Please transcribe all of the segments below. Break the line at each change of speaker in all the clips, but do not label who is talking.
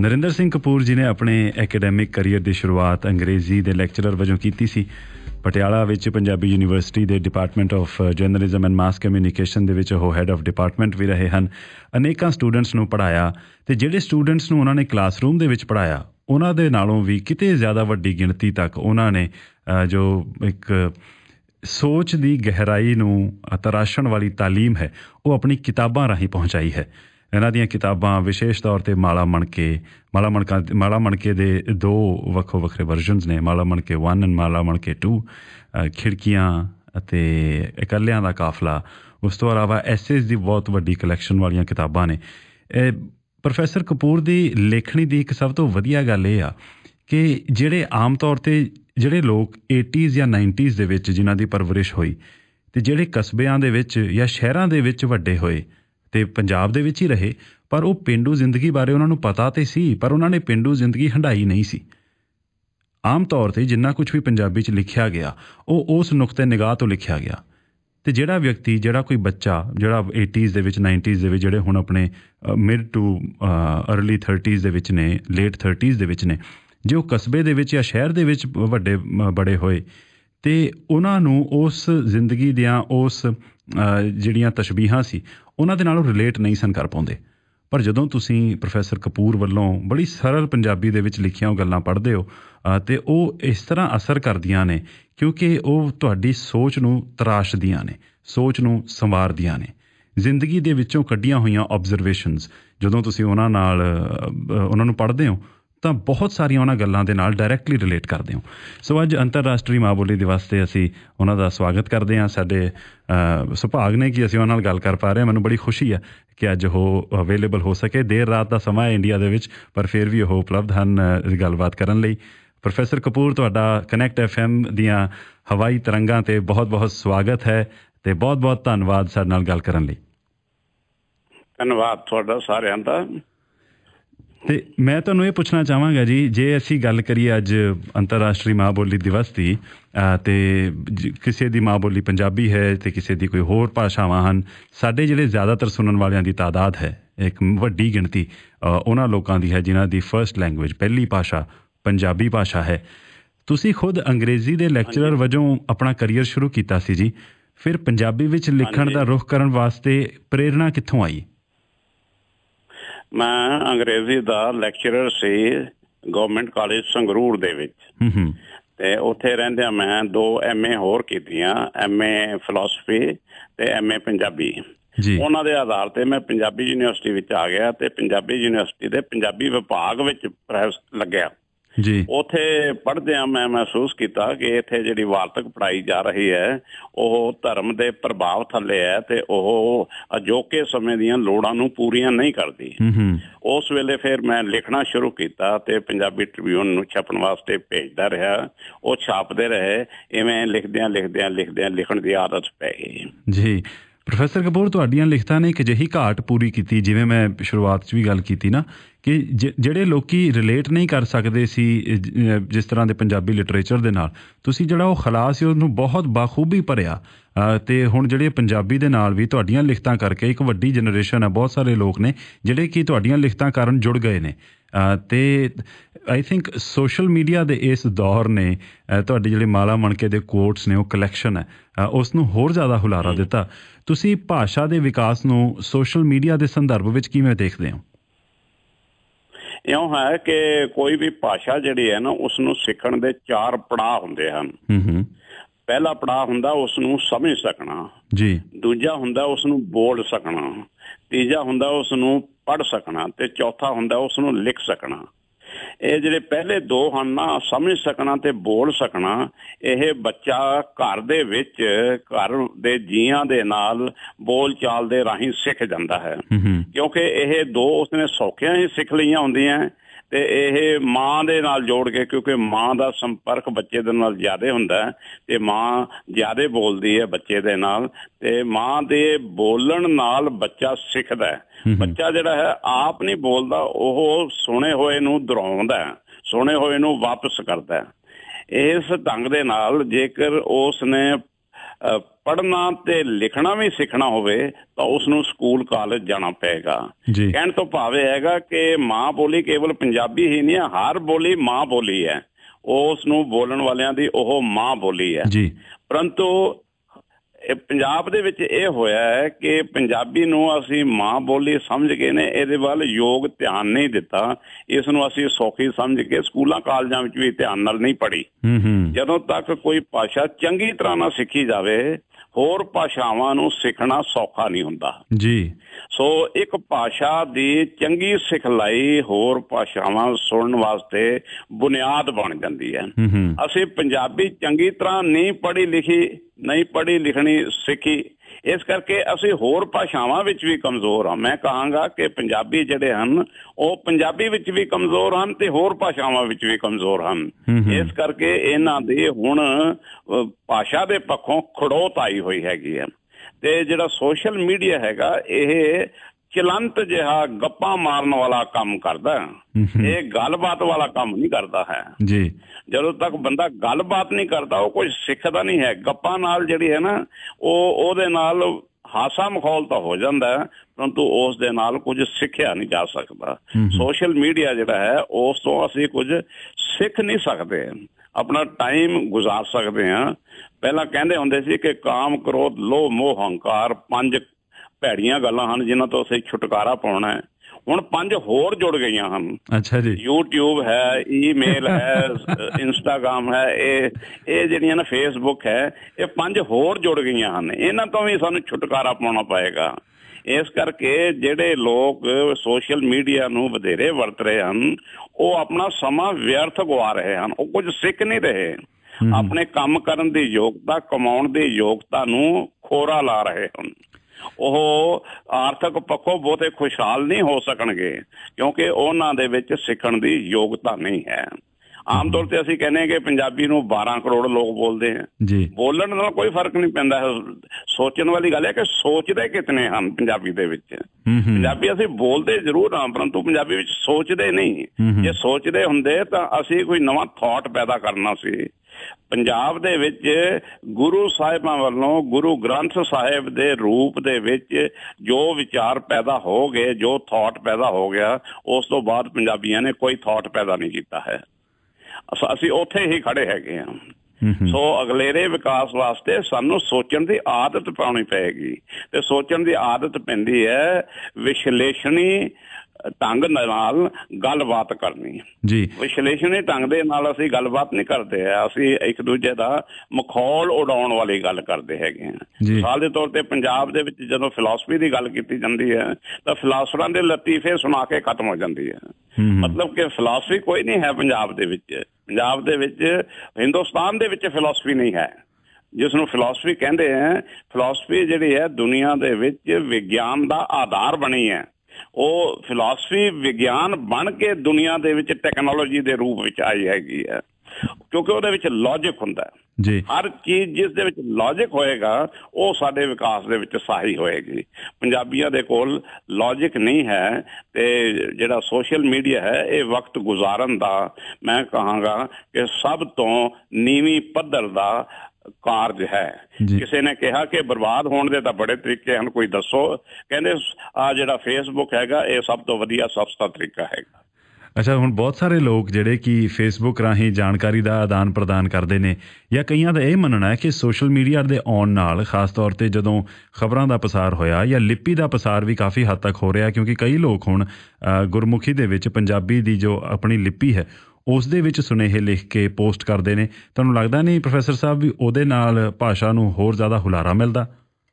ਨਰਿੰਦਰ ਸਿੰਘ ਕਪੂਰ ਜੀ ਨੇ ਆਪਣੇ academic career ਦੀ ਸ਼ੁਰੂਆਤ ਅੰਗਰੇਜ਼ੀ ਦੇ ਲੈਕਚਰਰ ਵਜੋਂ ਕੀਤੀ ਸੀ। ਪਟਿਆਲਾ ਵਿੱਚ ਪੰਜਾਬੀ ਯੂਨੀਵਰਸਿਟੀ ਦੇ department of journalism and mass communication ਦੇ ਵਿੱਚ ਉਹ ਹੈੱਡ ਆਫ ਡਿਪਾਰਟਮੈਂਟ ਵੀ ਰਹੇ ਹਨ। ਅਨੇਕਾਂ ਸਟੂਡੈਂਟਸ ਨੂੰ ਪੜ੍ਹਾਇਆ ਅਤੇ ਜਿਹੜੇ ਸਟੂਡੈਂਟਸ ਨੂੰ ਉਹਨਾਂ ਨੇ ਕਲਾਸਰੂਮ ਦੇ ਵਿੱਚ ਪੜ੍ਹਾਇਆ ਉਹਨਾਂ ਦੇ ਨਾਲੋਂ ਵੀ ਕਿਤੇ ਜ਼ਿਆਦਾ ਵੱਡੀ ਗਿਣਤੀ ਤੱਕ ਉਹਨਾਂ ਨੇ ਜੋ ਇੱਕ ਸੋਚ ਦੀ ਗਹਿਰਾਈ ਨੂੰ ਤਰਾਸ਼ਣ ਵਾਲੀ ਤਾਲੀਮ ਹੈ ਉਹ ਆਪਣੀ ਕਿਤਾਬਾਂ ਰਾਹੀਂ ਪਹੁੰਚਾਈ ਹੈ। ਇਹਨਾਂ ਦੀਆਂ ਕਿਤਾਬਾਂ ਵਿਸ਼ੇਸ਼ ਤੌਰ 'ਤੇ ਮਾਲਾ ਮਣਕੇ ਦੇ ਦੋ ਵੱਖੋ ਵੱਖਰੇ ਵਰਜ਼ਨਸ ਨੇ, ਮਾਲਾ ਮਣਕੇ 1 ਐਂਡ ਮਾਲਾ ਮਣਕੇ 2, ਖਿੜਕੀਆਂ ਅਤੇ ਇਕੱਲਿਆਂ ਦਾ ਕਾਫਲਾ। ਉਸ ਤੋਂ ਇਲਾਵਾ ਐਸੇਜ਼ ਦੀ ਬਹੁਤ ਵੱਡੀ ਕਲੈਕਸ਼ਨ ਵਾਲੀਆਂ ਕਿਤਾਬਾਂ ਨੇ। ਪ੍ਰੋਫੈਸਰ ਕਪੂਰ ਦੀ ਲੇਖਣੀ ਦੀ ਇੱਕ ਸਭ ਤੋਂ ਵਧੀਆ ਗੱਲ ਇਹ ਆ ਕਿ ਜਿਹੜੇ ਆਮ ਤੌਰ 'ਤੇ ਜਿਹੜੇ ਲੋਕ 80s ਜਾਂ 90s ਦੇ ਵਿੱਚ ਜਿਨ੍ਹਾਂ ਦੀ ਪਰਵਰਿਸ਼ ਹੋਈ ਅਤੇ ਜਿਹੜੇ ਕਸਬਿਆਂ ਦੇ ਵਿੱਚ ਜਾਂ ਸ਼ਹਿਰਾਂ ਦੇ ਵਿੱਚ ਵੱਡੇ ਹੋਏ ਅਤੇ ਪੰਜਾਬ ਦੇ ਵਿੱਚ ਹੀ ਰਹੇ, ਪਰ ਉਹ ਪੇਂਡੂ ਜ਼ਿੰਦਗੀ ਬਾਰੇ ਉਹਨਾਂ ਨੂੰ ਪਤਾ ਤਾਂ ਸੀ, ਪਰ ਉਹਨਾਂ ਨੇ ਪੇਂਡੂ ਜ਼ਿੰਦਗੀ ਹੰਢਾਈ ਨਹੀਂ ਸੀ। ਆਮ ਤੌਰ 'ਤੇ ਜਿੰਨਾ ਕੁਛ ਵੀ ਪੰਜਾਬੀ 'ਚ ਲਿਖਿਆ ਗਿਆ ਉਹ ਉਸ ਨੁਕਤੇ ਨਿਗਾਹ ਤੋਂ ਲਿਖਿਆ ਗਿਆ। ਅਤੇ ਜਿਹੜਾ ਵਿਅਕਤੀ, ਜਿਹੜਾ ਕੋਈ ਬੱਚਾ ਜਿਹੜਾ 80s ਦੇ ਵਿੱਚ 90s ਦੇ ਵਿੱਚ ਜਿਹੜੇ ਹੁਣ ਆਪਣੇ ਮਿਡ ਟੂ ਅਰਲੀ 30s ਦੇ ਵਿੱਚ ਨੇ, ਲੇਟ 30s ਦੇ ਵਿੱਚ ਨੇ, ਜੇ ਉਹ ਕਸਬੇ ਦੇ ਵਿੱਚ ਜਾਂ ਸ਼ਹਿਰ ਦੇ ਵਿੱਚ ਬੜੇ ਹੋਏ ਅਤੇ ਉਹਨਾਂ ਨੂੰ ਉਸ ਜ਼ਿੰਦਗੀ ਦੀਆਂ ਉਸ ਜਿਹੜੀਆਂ ਤਸ਼ਬੀਹਾਂ ਸੀ ਉਹਨਾਂ ਦੇ ਨਾਲੋਂ ਰਿਲੇਟ ਨਹੀਂ ਸਨ ਕਰ ਪਾਉਂਦੇ। ਪਰ ਜਦੋਂ ਤੁਸੀਂ ਪ੍ਰੋਫੈਸਰ ਕਪੂਰ ਵੱਲੋਂ ਬੜੀ ਸਰਲ ਪੰਜਾਬੀ ਦੇ ਵਿੱਚ ਲਿਖੀਆਂ ਉਹ ਗੱਲਾਂ ਪੜ੍ਹਦੇ ਹੋ ਅਤੇ ਉਹ ਇਸ ਤਰ੍ਹਾਂ ਅਸਰ ਕਰਦੀਆਂ ਨੇ ਕਿਉਂਕਿ ਉਹ ਤੁਹਾਡੀ ਸੋਚ ਨੂੰ ਤਰਾਸ਼ਦੀਆਂ ਨੇ, ਸੋਚ ਨੂੰ ਸੰਵਾਰਦੀਆਂ ਨੇ। ਜ਼ਿੰਦਗੀ ਦੇ ਵਿੱਚੋਂ ਕੱਢੀਆਂ ਹੋਈਆਂ ਓਬਜ਼ਰਵੇਸ਼ਨਸ ਜਦੋਂ ਤੁਸੀਂ ਉਹਨਾਂ ਨੂੰ ਪੜ੍ਹਦੇ ਹੋ ਤਾਂ ਬਹੁਤ ਸਾਰੀਆਂ ਉਹਨਾਂ ਗੱਲਾਂ ਦੇ ਨਾਲ ਡਾਇਰੈਕਟਲੀ ਰਿਲੇਟ ਕਰਦੇ ਹੋ। ਸੋ ਅੱਜ ਅੰਤਰਰਾਸ਼ਟਰੀ ਮਾਂ ਬੋਲੀ ਦਿਵਸ 'ਤੇ ਅਸੀਂ ਉਹਨਾਂ ਦਾ ਸਵਾਗਤ ਕਰਦੇ ਹਾਂ। ਸਾਡੇ ਸੁਭਾਗ ਨੇ ਕਿ ਅਸੀਂ ਉਹਨਾਂ ਨਾਲ ਗੱਲ ਕਰ ਪਾ ਰਹੇ ਹਾਂ। ਮੈਨੂੰ ਬੜੀ ਖੁਸ਼ੀ ਹੈ ਕਿ ਅੱਜ ਉਹ ਅਵੇਲੇਬਲ ਹੋ ਸਕੇ। ਦੇਰ ਰਾਤ ਦਾ ਸਮਾਂ ਹੈ ਇੰਡੀਆ ਦੇ ਵਿੱਚ, ਪਰ ਫਿਰ ਵੀ ਉਹ ਉਪਲਬਧ ਹਨ ਗੱਲਬਾਤ ਕਰਨ ਲਈ। ਪ੍ਰੋਫੈਸਰ ਕਪੂਰ, ਤੁਹਾਡਾ ਕਨੈਕਟ FM ਦੀਆਂ ਹਵਾਈ ਤਰੰਗਾਂ 'ਤੇ ਬਹੁਤ ਬਹੁਤ ਸਵਾਗਤ ਹੈ ਅਤੇ ਬਹੁਤ ਬਹੁਤ ਧੰਨਵਾਦ ਸਾਡੇ ਨਾਲ ਗੱਲ ਕਰਨ ਲਈ।
ਧੰਨਵਾਦ ਤੁਹਾਡਾ ਸਾਰਿਆਂ ਦਾ।
ਅਤੇ ਮੈਂ ਤੁਹਾਨੂੰ ਇਹ ਪੁੱਛਣਾ ਚਾਹਾਂਗਾ ਜੀ, ਜੇ ਅਸੀਂ ਗੱਲ ਕਰੀਏ ਅੱਜ ਅੰਤਰਰਾਸ਼ਟਰੀ ਮਾਂ ਬੋਲੀ ਦਿਵਸ ਦੀ ਅਤੇ ਕਿਸੇ ਦੀ ਮਾਂ ਬੋਲੀ ਪੰਜਾਬੀ ਹੈ ਅਤੇ ਕਿਸੇ ਦੀ ਕੋਈ ਹੋਰ ਭਾਸ਼ਾਵਾਂ ਹਨ, ਸਾਡੇ ਜਿਹੜੇ ਜ਼ਿਆਦਾਤਰ ਸੁਣਨ ਵਾਲਿਆਂ ਦੀ ਤਾਦਾਦ ਹੈ, ਇੱਕ ਵੱਡੀ ਗਿਣਤੀ ਉਹਨਾਂ ਲੋਕਾਂ ਦੀ ਹੈ ਜਿਨ੍ਹਾਂ ਦੀ ਫਸਟ ਲੈਂਗੁਏਜ, ਪਹਿਲੀ ਭਾਸ਼ਾ ਪੰਜਾਬੀ ਭਾਸ਼ਾ ਹੈ। ਤੁਸੀਂ ਖੁਦ ਅੰਗਰੇਜ਼ੀ ਦੇ ਲੈਕਚਰਰ ਵਜੋਂ ਆਪਣਾ ਕਰੀਅਰ ਸ਼ੁਰੂ ਕੀਤਾ ਸੀ ਜੀ, ਫਿਰ ਪੰਜਾਬੀ ਵਿੱਚ ਲਿਖਣ ਦਾ ਰੁਖ ਕਰਨ ਵਾਸਤੇ ਪ੍ਰੇਰਨਾ ਕਿੱਥੋਂ ਆਈ?
ਮੈਂ ਅੰਗਰੇਜ਼ੀ ਦਾ ਲੈਕਚਰਰ ਸੀ ਗੌਰਮੈਂਟ ਕਾਲਜ ਸੰਗਰੂਰ ਦੇ ਵਿੱਚ, ਅਤੇ ਉੱਥੇ ਰਹਿੰਦਿਆਂ ਮੈਂ 2 MA ਹੋਰ ਕੀਤੀਆਂ, MA ਫਿਲਾਸਫੀ ਅਤੇ MA ਪੰਜਾਬੀ। ਉਹਨਾਂ ਦੇ ਆਧਾਰ 'ਤੇ ਮੈਂ ਪੰਜਾਬੀ ਯੂਨੀਵਰਸਿਟੀ ਵਿੱਚ ਆ ਗਿਆ ਅਤੇ ਪੰਜਾਬੀ ਯੂਨੀਵਰਸਿਟੀ ਦੇ ਪੰਜਾਬੀ ਵਿਭਾਗ ਵਿੱਚ ਲੱਗਿਆ ਜੀ। ਉੱਥੇ ਪੜ੍ਹਦਿਆਂ ਮੈਂ ਮਹਿਸੂਸ ਕੀਤਾ ਕਿ ਇੱਥੇ ਜਿਹੜੀ ਵਾਰਤਕ ਪੜ੍ਹਾਈ ਜਾ ਰਹੀ ਹੈ ਉਹ ਧਰਮ ਦੇ ਪ੍ਰਭਾਵ ਥੱਲੇ ਹੈ ਅਤੇ ਉਹ ਅਜੋਕੇ ਸਮੇਂ ਦੀਆਂ ਲੋੜਾਂ ਨੂੰ ਪੂਰੀਆਂ ਨਹੀਂ ਕਰਦੀ। ਉਸ ਵੇਲੇ ਫਿਰ ਮੈਂ ਲਿਖਣਾ ਸ਼ੁਰੂ ਕੀਤਾ ਅਤੇ ਪੰਜਾਬੀ ਟ੍ਰਿਬਿਊਨ ਨੂੰ ਛਪਣ ਵਾਸਤੇ ਭੇਜਦਾ ਰਿਹਾ। ਉਹ ਛਾਪਦੇ ਰਹੇ। ਇਵੇਂ ਲਿਖਦਿਆਂ ਲਿਖਣ ਦੀ ਆਦਤ ਪੈ ਗਈ ਜੀ।
ਪ੍ਰੋਫੈਸਰ ਕਪੂਰ, ਤੁਹਾਡੀਆਂ ਲਿਖਤਾਂ ਨੇ ਇੱਕ ਅਜਿਹੀ ਘਾਟ ਪੂਰੀ ਕੀਤੀ, ਜਿਵੇਂ ਮੈਂ ਸ਼ੁਰੂਆਤ 'ਚ ਵੀ ਗੱਲ ਕੀਤੀ ਨਾ, ਕਿ ਜਿਹੜੇ ਲੋਕ ਰਿਲੇਟ ਨਹੀਂ ਕਰ ਸਕਦੇ ਸੀ ਜਿਸ ਤਰ੍ਹਾਂ ਦੇ ਪੰਜਾਬੀ ਲਿਟਰੇਚਰ ਦੇ ਨਾਲ, ਤੁਸੀਂ ਜਿਹੜਾ ਉਹ ਖਲਾ ਸੀ ਉਹਨੂੰ ਬਹੁਤ ਬਾਖੂਬੀ ਭਰਿਆ। ਅਤੇ ਹੁਣ ਜਿਹੜੇ ਪੰਜਾਬੀ ਦੇ ਨਾਲ ਵੀ ਤੁਹਾਡੀਆਂ ਲਿਖਤਾਂ ਕਰਕੇ ਇੱਕ ਵੱਡੀ ਜਨਰੇਸ਼ਨ ਹੈ, ਬਹੁਤ ਸਾਰੇ ਲੋਕ ਨੇ ਜਿਹੜੇ ਕਿ ਤੁਹਾਡੀਆਂ ਲਿਖਤਾਂ ਕਾਰਨ ਜੁੜ ਗਏ ਨੇ। ਅਤੇ ਆਈ ਥਿੰਕ ਸੋਸ਼ਲ ਮੀਡੀਆ ਦੇ ਇਸ ਦੌਰ ਨੇ ਤੁਹਾਡੇ ਜਿਹੜੇ ਮਾਲਾ ਮਣਕੇ ਦੇ ਕੋਟਸ ਨੇ, ਉਹ ਕਲੈਕਸ਼ਨ ਹੈ, ਉਸ ਨੂੰ ਹੋਰ ਜ਼ਿਆਦਾ ਹੁਲਾਰਾ ਦਿੱਤਾ। ਤੁਸੀਂ ਭਾਸ਼ਾ ਦੇ ਵਿਕਾਸ ਨੂੰ ਸੋਸ਼ਲ ਮੀਡੀਆ ਦੇ ਸੰਦਰਭ ਵਿੱਚ ਕਿਵੇਂ ਦੇਖਦੇ ਹੋ?
ਇਉਂ ਹੈ ਕਿ ਕੋਈ ਵੀ ਭਾਸ਼ਾ ਜਿਹੜੀ ਹੈ ਨਾ, ਉਸਨੂੰ ਸਿੱਖਣ ਦੇ 4 ਪੜਾਅ ਹੁੰਦੇ ਹਨ। ਪਹਿਲਾ ਪੜਾਅ ਹੁੰਦਾ ਉਸਨੂੰ ਸਮਝ ਸਕਣਾ ਜੀ, ਦੂਜਾ ਹੁੰਦਾ ਉਸਨੂੰ ਬੋਲ ਸਕਣਾ, ਤੀਜਾ ਹੁੰਦਾ ਉਸਨੂੰ ਪੜ੍ਹ ਸਕਣਾ ਅਤੇ ਚੌਥਾ ਹੁੰਦਾ ਉਸਨੂੰ ਲਿਖ ਸਕਣਾ। ਇਹ ਜਿਹੜੇ ਪਹਿਲੇ 2 ਹਨ ਨਾ, ਸਮਝ ਸਕਣਾ ਅਤੇ ਬੋਲ ਸਕਣਾ, ਇਹ ਬੱਚਾ ਘਰ ਦੇ ਵਿੱਚ ਘਰ ਦੇ ਜੀਆਂ ਦੇ ਨਾਲ ਬੋਲ ਚਾਲ ਦੇ ਰਾਹੀਂ ਸਿੱਖ ਜਾਂਦਾ ਹੈ, ਕਿਉਂਕਿ ਇਹ 2 ਉਸਨੇ ਸੌਖਿਆਂ ਹੀ ਸਿੱਖ ਲਈਆਂ ਹੁੰਦੀਆਂ ਅਤੇ ਇਹ ਮਾਂ ਦੇ ਨਾਲ ਜੋੜ ਕੇ, ਕਿਉਂਕਿ ਮਾਂ ਦਾ ਸੰਪਰਕ ਬੱਚੇ ਦੇ ਨਾਲ ਜ਼ਿਆਦਾ ਹੁੰਦਾ ਅਤੇ ਮਾਂ ਜ਼ਿਆਦਾ ਬੋਲਦੀ ਹੈ ਬੱਚੇ ਦੇ ਨਾਲ, ਅਤੇ ਮਾਂ ਦੇ ਬੋਲਣ ਨਾਲ ਬੱਚਾ ਸਿੱਖਦਾ। ਬੱਚਾ ਜਿਹੜਾ ਹੈ ਆਪ ਨਹੀਂ ਬੋਲਦਾ, ਉਹ ਸੁਣੇ ਹੋਏ ਨੂੰ ਦੁਹਰਾਉਂਦਾ, ਸੁਣੇ ਹੋਏ ਨੂੰ ਵਾਪਸ ਕਰਦਾ। ਇਸ ਢੰਗ ਦੇ ਨਾਲ ਜੇਕਰ ਉਸ ਨੇ ਪੜ੍ਹਨਾ ਤੇ ਲਿਖਣਾ ਵੀ ਸਿੱਖਣਾ ਹੋਵੇ ਤਾਂ ਉਸਨੂੰ ਸਕੂਲ ਕਾਲਜ ਜਾਣਾ ਪਏਗਾ। ਕਹਿਣ ਤੋਂ ਭਾਵ ਇਹ ਹੈਗਾ ਕਿ ਮਾਂ ਬੋਲੀ ਕੇਵਲ ਪੰਜਾਬੀ ਹੀ ਨਹੀਂ ਹੈ, ਹਰ ਬੋਲੀ ਮਾਂ ਬੋਲੀ ਹੈ, ਉਸ ਨੂੰ ਬੋਲਣ ਵਾਲਿਆਂ ਦੀ ਉਹ ਮਾਂ ਬੋਲੀ ਹੈ। ਪਰੰਤੂ ਪੰਜਾਬ ਦੇ ਵਿੱਚ ਇਹ ਹੋਇਆ ਹੈ ਕਿ ਪੰਜਾਬੀ ਨੂੰ ਅਸੀਂ ਮਾਂ ਬੋਲੀ ਸਮਝ ਕੇ ਨੇ ਇਹਦੇ ਵੱਲ ਯੋਗ ਧਿਆਨ ਨਹੀਂ ਦਿੱਤਾ, ਇਸ ਨੂੰ ਅਸੀਂ ਸੌਖੀ ਸਮਝ ਕੇ ਸਕੂਲਾਂ ਕਾਲਜਾਂ ਵਿੱਚ ਵੀ ਧਿਆਨ ਨਾਲ ਨਹੀਂ ਪੜ੍ਹੀ। ਜਦੋਂ ਤੱਕ ਕੋਈ ਭਾਸ਼ਾ ਚੰਗੀ ਤਰ੍ਹਾਂ ਨਾਲ ਸਿੱਖੀ ਜਾਵੇ, ਹੋਰ ਭਾਸ਼ਾਵਾਂ ਨੂੰ ਸਿੱਖਣਾ ਸੌਖਾ ਨਹੀਂ ਹੁੰਦਾ ਜੀ। ਸੋ ਇੱਕ ਭਾਸ਼ਾ ਦੀ ਚੰਗੀ ਸਿਖਲਾਈ ਹੋਰ ਭਾਸ਼ਾਵਾਂ ਸੁਣਨ ਵਾਸਤੇ ਬੁਨਿਆਦ ਬਣ ਜਾਂਦੀ ਹੈ। ਅਸੀਂ ਪੰਜਾਬੀ ਚੰਗੀ ਤਰ੍ਹਾਂ ਨਹੀਂ ਪੜ੍ਹੀ ਲਿਖਣੀ ਸਿੱਖੀ, ਇਸ ਕਰਕੇ ਅਸੀਂ ਹੋਰ ਭਾਸ਼ਾਵਾਂ ਵਿੱਚ ਵੀ ਕਮਜ਼ੋਰ ਹਾਂ। ਮੈਂ ਕਹਾਂਗਾ ਕਿ ਪੰਜਾਬੀ ਜਿਹੜੇ ਹਨ ਉਹ ਪੰਜਾਬੀ ਵਿੱਚ ਵੀ ਕਮਜ਼ੋਰ ਹਨ ਤੇ ਹੋਰ ਭਾਸ਼ਾਵਾਂ ਵਿੱਚ ਵੀ ਕਮਜ਼ੋਰ ਹਨ। ਇਸ ਕਰਕੇ ਇਹਨਾਂ ਦੀ ਹੁਣ ਭਾਸ਼ਾ ਦੇ ਪੱਖੋਂ ਖੜੋਤ ਆਈ ਹੋਈ ਹੈਗੀ ਹੈ। ਤੇ ਜਿਹੜਾ ਸੋਸ਼ਲ ਮੀਡੀਆ ਹੈਗਾ ਇਹ ਚਲੰਤ ਜਿਹਾ ਗੱਪਾਂ ਮਾਰਨ ਵਾਲਾ ਕੰਮ ਕਰਦਾ, ਇਹ ਗੱਲਬਾਤ ਵਾਲਾ ਕੰਮ ਨਹੀਂ ਕਰਦਾ ਹੈ ਜੀ। ਜਦੋਂ ਤੱਕ ਬੰਦਾ ਗੱਲਬਾਤ ਨਹੀਂ ਕਰਦਾ ਉਹ ਕੁਝ ਸਿੱਖਦਾ ਨਹੀਂ ਹੈ। ਗੱਪਾਂ ਨਾਲ ਜਿਹੜੀ ਹੈ ਨਾ ਉਹਦੇ ਨਾਲ ਹਾਸਾ ਮਖੌਲ ਤਾਂ ਹੋ ਜਾਂਦਾ ਹੈ, ਪਰੰਤੂ ਉਸ ਦੇ ਨਾਲ ਕੁਝ ਸਿੱਖਿਆ ਨਹੀਂ ਜਾ ਸਕਦਾ। ਸੋਸ਼ਲ ਮੀਡੀਆ ਜਿਹੜਾ ਹੈ ਉਸ ਤੋਂ ਅਸੀਂ ਕੁਝ ਸਿੱਖ ਨਹੀਂ ਸਕਦੇ, ਆਪਣਾ ਟਾਈਮ ਗੁਜ਼ਾਰ ਸਕਦੇ ਹਾਂ। ਪਹਿਲਾਂ ਕਹਿੰਦੇ ਹੁੰਦੇ ਸੀ ਕਿ ਕਾਮ, ਕ੍ਰੋਧ, ਲੋਭ, ਮੋਹ, ਹੰਕਾਰ 5 ਭੈੜੀਆਂ ਗੱਲਾਂ ਹਨ ਜਿਨ੍ਹਾਂ ਤੋਂ ਅਸੀਂ ਛੁਟਕਾਰਾ ਪਾਉਣਾ ਹੈ। ਹੁਣ 5 ਹੋਰ ਜੁੜ ਗਈਆਂ ਹਨ। ਅੱਛਾ ਜੀ। YouTube ਹੈ, ਈਮੇਲ ਹੈ, ਇੰਸਟਾਗ੍ਰਾਮ ਹੈ, ਇਹ ਜਿਹੜੀਆਂ ਨਾ ਫੇਸਬੁੱਕ ਹੈ, ਇਹ 5 ਹੋਰ ਜੁੜ ਗਈਆਂ ਹਨ। ਇਹਨਾਂ ਤੋਂ ਵੀ ਸਾਨੂੰ ਛੁਟਕਾਰਾ ਪਾਉਣਾ ਪਏਗਾ। ਇਸ ਕਰਕੇ ਜਿਹੜੇ ਲੋਕ ਸੋਸ਼ਲ ਮੀਡੀਆ ਨੂੰ ਵਧੇਰੇ ਵਰਤ ਰਹੇ ਹਨ ਉਹ ਆਪਣਾ ਸਮਾਂ ਵਿਅਰਥ ਗਵਾ ਰਹੇ ਹਨ, ਉਹ ਕੁਝ ਸਿੱਖ ਨਹੀਂ ਰਹੇ। ਆਪਣੇ ਕੰਮ ਕਰਨ ਦੀ ਯੋਗਤਾ, ਕਮਾਉਣ ਦੀ ਯੋਗਤਾ ਨੂੰ ਖੋਰਾ ਲਾ ਰਹੇ ਹਨ। ਉਹ ਆਰਥਿਕ ਪੱਖੋਂ ਬਹੁਤੇ ਖੁਸ਼ਹਾਲ ਨਹੀਂ ਹੋ ਸਕਣਗੇ ਕਿਉਂਕਿ ਉਹਨਾਂ ਦੇ ਵਿੱਚ ਸਿੱਖਣ ਦੀ ਯੋਗਤਾ ਨਹੀਂ ਹੈ। ਆਮ ਤੌਰ ਤੇ ਅਸੀਂ ਕਹਿੰਦੇ ਹਾਂ ਕਿ ਪੰਜਾਬੀ ਨੂੰ 12 ਕਰੋੜ ਲੋਕ ਬੋਲਦੇ ਹੈ ਜੀ। ਬੋਲਣ ਨਾਲ ਕੋਈ ਫਰਕ ਨਹੀਂ ਪੈਂਦਾ। ਸੋਚਣ ਵਾਲੀ ਗੱਲ ਹੈ ਕਿ ਸੋਚਦੇ ਕਿਤਨੇ ਹਨ ਪੰਜਾਬੀ ਦੇ ਵਿੱਚ। ਪੰਜਾਬੀ ਅਸੀਂ ਬੋਲਦੇ ਜ਼ਰੂਰ ਹਾਂ ਪਰੰਤੂ ਪੰਜਾਬੀ ਵਿੱਚ ਸੋਚਦੇ ਨਹੀਂ। ਜੇ ਸੋਚਦੇ ਹੁੰਦੇ ਤਾਂ ਅਸੀਂ ਕੋਈ ਨਵਾਂ ਥਾਟ ਪੈਦਾ ਕਰਨਾ ਸੀ। ਪੰਜਾਬ ਦੇ ਵਿੱਚ ਗੁਰੂ ਸਾਹਿਬਾਂ ਵੱਲੋਂ ਗੁਰੂ ਗ੍ਰੰਥ ਸਾਹਿਬ ਦੇ ਰੂਪ ਦੇ ਵਿੱਚ ਜੋ ਵਿਚਾਰ ਪੈਦਾ ਹੋ ਗਏ, ਜੋ ਥਾਟ ਪੈਦਾ ਹੋ ਗਿਆ, ਉਸ ਤੋਂ ਬਾਅਦ ਪੰਜਾਬੀਆਂ ਨੇ ਕੋਈ ਥਾਟ ਪੈਦਾ ਨਹੀਂ ਕੀਤਾ ਹੈ। ਅਸੀਂ ਉੱਥੇ ਹੀ ਖੜੇ ਹੈਗੇ ਹਾਂ। ਸੋ ਅਗਲੇਰੇ ਵਿਕਾਸ ਵਾਸਤੇ ਸਾਨੂੰ ਸੋਚਣ ਦੀ ਆਦਤ ਪਾਉਣੀ ਪਏਗੀ ਤੇ ਸੋਚਣ ਦੀ ਆਦਤ ਪੈਂਦੀ ਹੈ ਵਿਸ਼ਲੇਸ਼ਣੀ ਢੰਗ ਨਾਲ ਗੱਲਬਾਤ ਕਰਨੀ ਜੀ। ਵਿਸ਼ਲੇਸ਼ਣੀ ਢੰਗ ਦੇ ਨਾਲ ਅਸੀਂ ਗੱਲਬਾਤ ਨਹੀਂ ਕਰਦੇ, ਅਸੀਂ ਇੱਕ ਦੂਜੇ ਦਾ ਮਖੌਲ ਉਡਾਉਣ ਵਾਲੀ ਗੱਲ ਕਰਦੇ ਹੈਗੇ ਹਾਂ। ਮਿਸਾਲ ਦੇ ਤੌਰ ਤੇ ਪੰਜਾਬ ਦੇ ਵਿੱਚ ਜਦੋਂ ਫਿਲਾਸਫੀ ਦੀ ਗੱਲ ਕੀਤੀ ਜਾਂਦੀ ਹੈ ਤਾਂ ਫਿਲਾਸਫਰਾਂ ਦੇ ਲਤੀਫੇ ਸੁਣਾ ਕੇ ਖਤਮ ਹੋ ਜਾਂਦੀ ਹੈ। ਮਤਲਬ ਕਿ ਫਿਲਾਸਫੀ ਕੋਈ ਨਹੀਂ ਹੈ ਪੰਜਾਬ ਦੇ ਵਿੱਚ। ਪੰਜਾਬ ਦੇ ਵਿੱਚ, ਹਿੰਦੁਸਤਾਨ ਦੇ ਵਿੱਚ ਫਿਲਾਸਫੀ ਨਹੀਂ ਹੈ ਜਿਸ ਨੂੰ ਫਿਲਾਸਫੀ ਕਹਿੰਦੇ ਹੈ। ਫਿਲਾਸਫੀ ਜਿਹੜੀ ਹੈ ਦੁਨੀਆ ਦੇ ਵਿੱਚ ਵਿਗਿਆਨ ਦਾ ਆਧਾਰ ਬਣੀ ਹੈ। ਉਹ ਫਿਲਾਸਫੀ ਵਿਗਿਆਨ ਬਣ ਕੇ ਦੁਨੀਆ ਦੇ ਵਿੱਚ ਟੈਕਨੋਲੋਜੀ ਦੇ ਰੂਪ ਵਿੱਚ ਆਈ ਹੈਗੀ ਹੈ ਕਿਉਂਕਿ ਉਹਦੇ ਵਿੱਚ ਲੌਜਿਕ ਹੁੰਦਾ ਜੀ। ਹਰ ਚੀਜ਼ ਜਿਸ ਦੇ ਵਿੱਚ ਲੌਜਿਕ ਹੋਏਗਾ ਉਹ ਸਾਡੇ ਵਿਕਾਸ ਦੇ ਵਿੱਚ ਸਹਾਈ ਹੋਏਗੀ। ਪੰਜਾਬੀਆਂ ਦੇ ਕੋਲ ਲੌਜਿਕ ਨਹੀਂ ਹੈ ਤੇ ਜਿਹੜਾ ਸੋਸ਼ਲ ਮੀਡੀਆ ਹੈ ਇਹ ਵਕਤ ਗੁਜ਼ਾਰਨ ਦਾ ਮੈਂ ਕਹਾਂਗਾ ਕਿ ਸਭ ਤੋਂ ਨੀਵੀਂ ਪੱਧਰ ਦਾ ਕਾਰਜ ਹੈ। ਕਿਸੇ ਨੇ ਕਿਹਾ ਕਿ ਬਰਬਾਦ ਹੋਣ ਦੇ ਤਾਂ ਬੜੇ ਤਰੀਕੇ ਹਨ, ਕੋਈ ਦੱਸੋ? ਕਹਿੰਦੇ ਆ ਜਿਹੜਾ ਫੇਸਬੁੱਕ ਹੈਗਾ ਇਹ ਸਭ ਤੋਂ ਵਧੀਆ ਸਸਤਾ ਤਰੀਕਾ ਹੈਗਾ।
ਅੱਛਾ, ਹੁਣ ਬਹੁਤ ਸਾਰੇ ਲੋਕ ਜਿਹੜੇ ਕਿ ਫੇਸਬੁੱਕ ਰਾਹੀਂ ਜਾਣਕਾਰੀ ਦਾ ਆਦਾਨ ਪ੍ਰਦਾਨ ਕਰਦੇ ਨੇ ਜਾਂ ਕਈਆਂ ਦਾ ਇਹ ਮੰਨਣਾ ਹੈ ਕਿ ਸੋਸ਼ਲ ਮੀਡੀਆ ਦੇ ਆਉਣ ਨਾਲ ਖਾਸ ਤੌਰ 'ਤੇ ਜਦੋਂ ਖਬਰਾਂ ਦਾ ਪਸਾਰ ਹੋਇਆ ਜਾਂ ਲਿਪੀ ਦਾ ਪਸਾਰ ਵੀ ਕਾਫੀ ਹੱਦ ਤੱਕ ਹੋ ਰਿਹਾ ਕਿਉਂਕਿ ਕਈ ਲੋਕ ਹੁਣ ਗੁਰਮੁਖੀ ਦੇ ਵਿੱਚ ਪੰਜਾਬੀ ਦੀ ਜੋ ਆਪਣੀ ਲਿਪੀ ਹੈ ਉਸ ਦੇ ਵਿੱਚ ਸੁਨੇਹੇ ਲਿਖ ਕੇ ਪੋਸਟ ਕਰਦੇ ਨੇ। ਤੁਹਾਨੂੰ ਲੱਗਦਾ ਨਹੀਂ ਪ੍ਰੋਫੈਸਰ ਸਾਹਿਬ ਵੀ ਉਹਦੇ ਨਾਲ ਭਾਸ਼ਾ ਨੂੰ ਹੋਰ ਜ਼ਿਆਦਾ ਹੁਲਾਰਾ ਮਿਲਦਾ?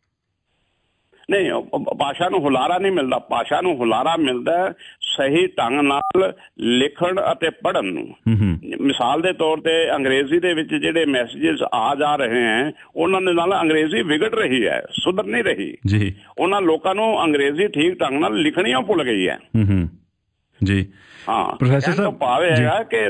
ਨਹੀਂ, ਭਾਸ਼ਾ ਨੂੰ ਹੁਲਾਰਾ ਨਹੀਂ ਮਿਲਦਾ। ਭਾਸ਼ਾ ਨੂੰ ਹੁਲਾਰਾ ਮਿਲਦਾ ਸਹੀ ਢੰਗ ਨਾਲ ਲਿਖਣ ਅਤੇ ਪੜ੍ਹਨ ਨੂੰ। ਮਿਸਾਲ ਦੇ ਤੌਰ ਤੇ ਅੰਗਰੇਜ਼ੀ ਦੇ ਵਿੱਚ ਜਿਹੜੇ ਮੈਸੇਜਿਸ ਆ ਜਾ ਰਹੇ ਹੈ ਉਹਨਾਂ ਦੇ ਨਾਲ ਅੰਗਰੇਜ਼ੀ ਵਿਗੜ ਰਹੀ ਹੈ, ਸੁਧਰ ਨਹੀਂ ਰਹੀ ਜੀ। ਉਹਨਾਂ ਲੋਕਾਂ ਨੂੰ ਅੰਗਰੇਜ਼ੀ ਠੀਕ ਢੰਗ ਨਾਲ ਲਿਖਣੀਆਂ ਭੁੱਲ ਗਈ ਹੈ ਜੀ। ਹਾਂ, ਪ੍ਰੋਫੈਸਰ ਸਾਹਿਬ ਭਾਵੇਂ ਹੈਗਾ ਕਿ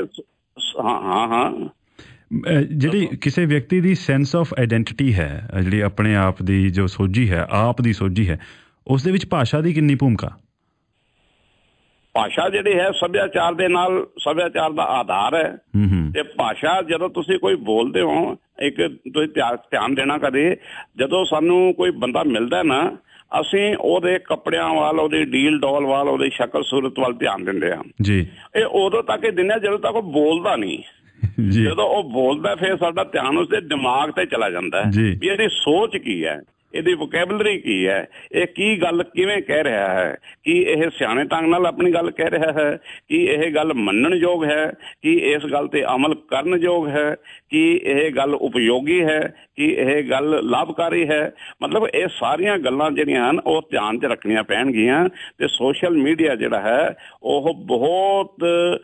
ਹਾਂ ਜਿਹੜੀ ਕਿਸੇ ਵਿਅਕਤੀ ਦੀ ਸੈਂਸ ਆਫ ਆਈਡੈਂਟਿਟੀ ਹੈ, ਜਿਹੜੀ ਆਪਣੇ ਆਪ ਦੀ ਜੋ ਸੋਝੀ ਹੈ, ਆਪ ਦੀ ਸੋਝੀ ਹੈ, ਉਸ ਦੇ ਵਿੱਚ ਭਾਸ਼ਾ ਦੀ ਕਿੰਨੀ ਭੂਮਿਕਾ? ਭਾਸ਼ਾ ਜਿਹੜੀ ਹੈ ਸੱਭਿਆਚਾਰ ਦੇ ਨਾਲ, ਸੱਭਿਆਚਾਰ ਦਾ ਆਧਾਰ ਹੈ। ਤੇ ਭਾਸ਼ਾ ਜਦੋਂ ਤੁਸੀਂ ਕੋਈ ਬੋਲਦੇ ਹੋ, ਇੱਕ ਤੁਸੀਂ ਧਿਆਨ ਦੇਣਾ ਕਦੇ, ਜਦੋਂ ਸਾਨੂੰ ਕੋਈ ਬੰਦਾ ਮਿਲਦਾ ਨਾ, ਅਸੀਂ ਉਹਦੇ ਕੱਪੜਿਆਂ ਵੱਲ, ਉਹਦੀ ਡੀਲ ਡੋਲ ਵੱਲ, ਉਹਦੀ ਸ਼ਕਲ ਸੂਰਤ ਵੱਲ ਧਿਆਨ ਦਿੰਦੇ ਹਾਂ ਜੀ। ਇਹ ਉਦੋਂ ਤੱਕ ਹੀ ਦਿੰਦੇ ਜਦੋਂ ਤੱਕ ਉਹ ਬੋਲਦਾ ਨਹੀਂ। ਜਦੋਂ ਉਹ ਬੋਲਦਾ ਫਿਰ ਸਾਡਾ ਧਿਆਨ ਉਸਦੇ ਦਿਮਾਗ ਤੇ ਚਲਾ ਜਾਂਦਾ ਵੀ ਇਹਦੀ ਸੋਚ ਕੀ ਹੈ, ਇਹਦੀ ਵੋਕੈਬਲਰੀ ਕੀ ਹੈ, ਇਹ ਕੀ ਗੱਲ ਕਿਵੇਂ ਕਹਿ ਰਿਹਾ ਹੈ, ਕੀ ਇਹ ਸਿਆਣੇ ਢੰਗ ਨਾਲ ਆਪਣੀ ਗੱਲ ਕਹਿ ਰਿਹਾ ਹੈ, ਕੀ ਇਹ ਗੱਲ ਮੰਨਣਯੋਗ ਹੈ, ਕੀ ਇਸ ਗੱਲ ਤੇ ਅਮਲ ਕਰਨਯੋਗ ਹੈ, ਕੀ ਇਹ ਗੱਲ ਉਪਯੋਗੀ ਹੈ, ਕੀ ਇਹ ਗੱਲ ਲਾਭਕਾਰੀ ਹੈ। ਮਤਲਬ ਇਹ ਸਾਰੀਆਂ ਗੱਲਾਂ ਜਿਹੜੀਆਂ ਹਨ ਉਹ ਧਿਆਨ 'ਚ ਰੱਖਣੀਆਂ ਪੈਣਗੀਆਂ। ਤੇ ਸੋਸ਼ਲ ਮੀਡੀਆ ਜਿਹੜਾ ਹੈ ਉਹ ਬਹੁਤ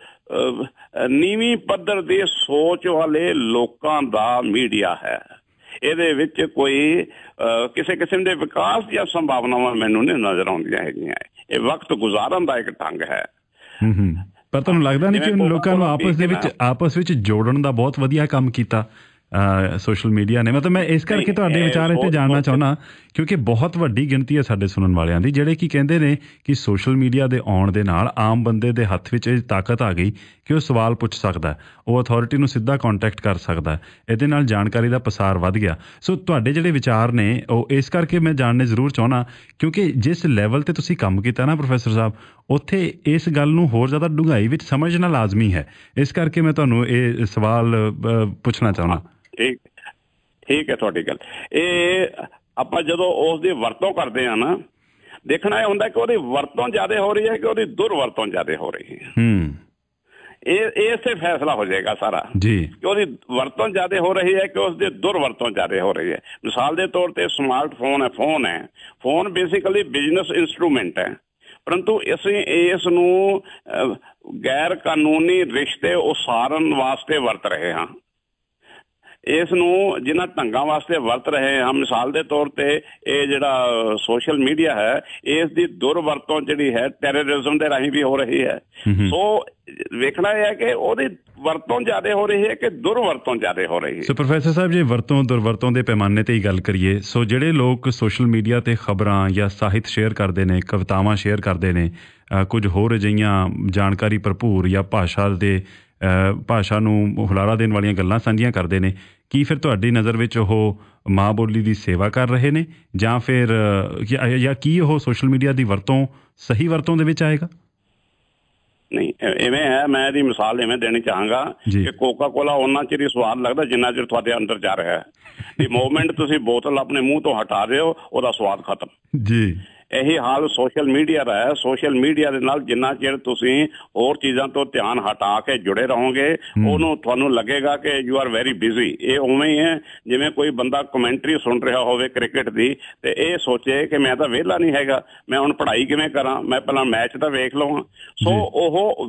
ਨੀਵੀਂ ਪੱਧਰ ਦੀ ਸੋਚ ਵਾਲੇ ਲੋਕਾਂ ਦਾ ਮੀਡੀਆ ਹੈ। ਇਹਦੇ ਵਿੱਚ ਕੋਈ ਕਿਸੇ ਕਿਸਮ ਦੇ ਵਿਕਾਸ ਦੀਆਂ ਸੰਭਾਵਨਾਵਾਂ ਮੈਨੂੰ ਨਹੀਂ ਨਜ਼ਰ ਆਉਂਦੀਆਂ ਹੈਗੀਆਂ। ਇਹ ਵਕਤ ਗੁਜ਼ਾਰਨ ਦਾ ਇੱਕ ਢੰਗ ਹੈ।
ਪਰ ਤੁਹਾਨੂੰ ਲੱਗਦਾ ਨਹੀਂ ਕਿ ਲੋਕਾਂ ਨੂੰ ਆਪਸ ਵਿੱਚ ਜੋੜਨ ਦਾ ਬਹੁਤ ਵਧੀਆ ਕੰਮ ਕੀਤਾ ਸੋਸ਼ਲ ਮੀਡੀਆ ਨੇ? ਮਤਲਬ ਮੈਂ ਇਸ ਕਰਕੇ ਤੁਹਾਡੇ ਵਿਚਾਰ ਇੱਥੇ ਜਾਣਨਾ ਚਾਹੁੰਦਾ, ਕਿਉਂਕਿ ਬਹੁਤ ਵੱਡੀ ਗਿਣਤੀ ਹੈ ਸਾਡੇ ਸੁਣਨ ਵਾਲਿਆਂ ਦੀ ਜਿਹੜੇ ਕੀ ਕਹਿੰਦੇ ਨੇ ਕਿ ਸੋਸ਼ਲ ਮੀਡੀਆ ਦੇ ਆਉਣ ਦੇ ਨਾਲ ਆਮ ਬੰਦੇ ਦੇ ਹੱਥ ਵਿੱਚ ਇਹ ਤਾਕਤ ਆ ਗਈ ਕਿ ਉਹ ਸਵਾਲ ਪੁੱਛ ਸਕਦਾ, ਉਹ ਅਥਾਰਟੀ ਨੂੰ ਸਿੱਧਾ ਕੰਟੈਕਟ ਕਰ ਸਕਦਾ, ਇਹਦੇ ਨਾਲ ਜਾਣਕਾਰੀ ਦਾ ਪਸਾਰ ਵੱਧ ਗਿਆ। ਸੋ ਤੁਹਾਡੇ ਜਿਹੜੇ ਵਿਚਾਰ ਨੇ ਉਹ ਇਸ ਕਰਕੇ ਮੈਂ ਜਾਣਨੇ ਜ਼ਰੂਰ ਚਾਹੁੰਦਾ, ਕਿਉਂਕਿ ਜਿਸ ਲੈਵਲ 'ਤੇ ਤੁਸੀਂ ਕੰਮ ਕੀਤਾ ਨਾ ਪ੍ਰੋਫੈਸਰ ਸਾਹਿਬ, ਉੱਥੇ ਇਸ ਗੱਲ ਨੂੰ ਹੋਰ ਜ਼ਿਆਦਾ ਡੂੰਘਾਈ ਵਿੱਚ ਸਮਝਣਾ ਲਾਜ਼ਮੀ ਹੈ। ਇਸ ਕਰਕੇ ਮੈਂ ਤੁਹਾਨੂੰ ਇਹ ਸਵਾਲ ਪੁੱਛਣਾ ਚਾਹੁੰਦਾ।
ਠੀਕ ਹੈ ਤੁਹਾਡੀ ਗੱਲ। ਇਹ ਆਪਾਂ ਜਦੋਂ ਉਸ ਦੀ ਵਰਤੋਂ ਕਰਦੇ ਹਾਂ ਨਾ, ਦੇਖਣਾ ਇਹ ਹੁੰਦਾ ਕਿ ਉਹਦੀ ਵਰਤੋਂ ਜ਼ਿਆਦਾ ਹੋ ਰਹੀ ਹੈ ਕਿ ਉਹਦੀ ਦੁਰਵਰਤੋਂ ਜ਼ਿਆਦਾ ਹੋ ਰਹੀ ਹੈ। ਇਹ ਸੇ ਫੈਸਲਾ ਹੋ ਜਾਏਗਾ ਸਾਰਾ ਜੀ ਕਿ ਉਹਦੀ ਵਰਤੋਂ ਜ਼ਿਆਦਾ ਹੋ ਰਹੀ ਹੈ ਕਿ ਉਸਦੀ ਦੁਰਵਰਤੋਂ ਜ਼ਿਆਦਾ ਹੋ ਰਹੀ ਹੈ। ਮਿਸਾਲ ਦੇ ਤੌਰ ਤੇ ਸਮਾਰਟਫੋਨ ਹੈ, ਫੋਨ ਬੇਸਿਕਲੀ ਬਿਜ਼ਨਸ ਇੰਸਟਰੂਮੈਂਟ ਹੈ, ਪਰੰਤੂ ਅਸੀਂ ਇਸ ਨੂੰ ਗੈਰ ਕਾਨੂੰਨੀ ਰਿਸ਼ਤੇ ਉਸਾਰਨ ਵਾਸਤੇ ਵਰਤ ਰਹੇ ਹਾਂ। ਇਸ ਨੂੰ ਜਿਨ੍ਹਾਂ ਢੰਗਾਂ ਵਾਸਤੇ ਵਰਤ ਰਹੇ ਹਾਂ, ਮਿਸਾਲ ਦੇ ਤੌਰ ਤੇ ਇਹ ਜਿਹੜਾ ਸੋਸ਼ਲ ਮੀਡੀਆ ਹੈ, ਇਸ ਦੀ ਦੁਰਵਰਤੋਂ ਜਿਹੜੀ ਹੈ ਟੈਰਰਿਜ਼ਮ ਦੇ ਰਾਹੀਂ ਵੀ ਹੋ ਰਹੀ ਹੈ। ਸੋ ਵੇਖਣਾ ਇਹ ਹੈ ਕਿ ਉਹਦੀ ਵਰਤੋਂ ਜ਼ਿਆਦਾ ਹੋ ਰਹੀ ਹੈ ਕਿ ਦੁਰਵਰਤੋਂ ਜ਼ਿਆਦਾ ਹੋ ਰਹੀ ਹੈ।
ਸੋ ਪ੍ਰੋਫੈਸਰ ਸਾਹਿਬ, ਜੇ ਵਰਤੋਂ ਦੁਰਵਰਤੋਂ ਦੇ ਪੈਮਾਨੇ ਤੇ ਹੀ ਗੱਲ ਕਰੀਏ, ਸੋ ਜਿਹੜੇ ਲੋਕ ਸੋਸ਼ਲ ਮੀਡੀਆ ਤੇ ਖਬਰਾਂ ਜਾਂ ਸਾਹਿਤ ਸ਼ੇਅਰ ਕਰਦੇ ਨੇ, ਕਵਿਤਾਵਾਂ ਸ਼ੇਅਰ ਕਰਦੇ ਨੇ, ਕੁਝ ਹੋਰ ਅਜਿਹੀਆਂ ਜਾਣਕਾਰੀ ਭਰਪੂਰ ਜਾਂ ਭਾਸ਼ਾ ਨੂੰ ਹੁਲਾਰਾ ਦੇਣ ਵਾਲੀਆਂ ਗੱਲਾਂ ਸਾਂਝੀਆਂ ਕਰਦੇ ਨੇ, ਕੀ ਫਿਰ ਤੁਹਾਡੀ ਨਜ਼ਰ ਵਿੱਚ ਉਹ ਮਾਂ ਬੋਲੀ ਦੀ ਸੇਵਾ ਕਰ ਰਹੇ ਨੇ ਜਾਂ ਫਿਰ ਕੀ ਉਹ ਸੋਸ਼ਲ ਮੀਡੀਆ ਦੀ ਵਰਤੋਂ ਸਹੀ ਵਰਤੋਂ ਦੇ ਵਿੱਚ ਆਏਗਾ?
ਨਹੀਂ, ਇਵੇਂ ਹੈ, ਮੈਂ ਇਹਦੀ ਮਿਸਾਲ ਇਵੇਂ ਦੇਣੀ ਚਾਹਾਂਗਾ ਕਿ ਕੋਕਾ ਕੋਲਾ ਉਹਨਾਂ ਚਿਰ ਹੀ ਸਵਾਦ ਲੱਗਦਾ ਜਿੰਨਾ ਚਿਰ ਤੁਹਾਡੇ ਅੰਦਰ ਜਾ ਰਿਹਾ ਹੈ। ਦੀ ਮੂਵਮੈਂਟ ਤੁਸੀਂ ਬੋਤਲ ਆਪਣੇ ਮੂੰਹ ਤੋਂ ਹਟਾ ਰਹੇ ਹੋ, ਉਹਦਾ ਸਵਾਦ ਖਤਮ ਜੀ। ਇਹੀ ਹਾਲ ਸੋਸ਼ਲ ਮੀਡੀਆ ਦਾ ਹੈ। ਸੋਸ਼ਲ ਮੀਡੀਆ ਦੇ ਨਾਲ ਜਿੰਨਾ ਚਿਰ ਤੁਸੀਂ ਹੋਰ ਚੀਜ਼ਾਂ ਤੋਂ ਧਿਆਨ ਹਟਾ ਕੇ ਜੁੜੇ ਰਹੋਗੇ, ਉਹਨੂੰ ਤੁਹਾਨੂੰ ਲੱਗੇਗਾ ਕਿ ਯੂ ਆਰ ਵੈਰੀ ਬਿਜ਼ੀ। ਇਹ ਉਵੇਂ ਹੀ ਹੈ ਜਿਵੇਂ ਕੋਈ ਬੰਦਾ ਕਮੈਂਟਰੀ ਸੁਣ ਰਿਹਾ ਹੋਵੇ ਕ੍ਰਿਕਟ ਦੀ ਤੇ ਇਹ ਸੋਚੇ ਕਿ ਮੈਂ ਤਾਂ ਵਿਹਲਾ ਨਹੀਂ ਹੈਗਾ, ਮੈਂ ਹੁਣ ਪੜ੍ਹਾਈ ਕਿਵੇਂ ਕਰਾਂ, ਮੈਂ ਪਹਿਲਾਂ ਮੈਚ ਤਾਂ ਵੇਖ ਲਵਾਂ। ਸੋ ਉਹ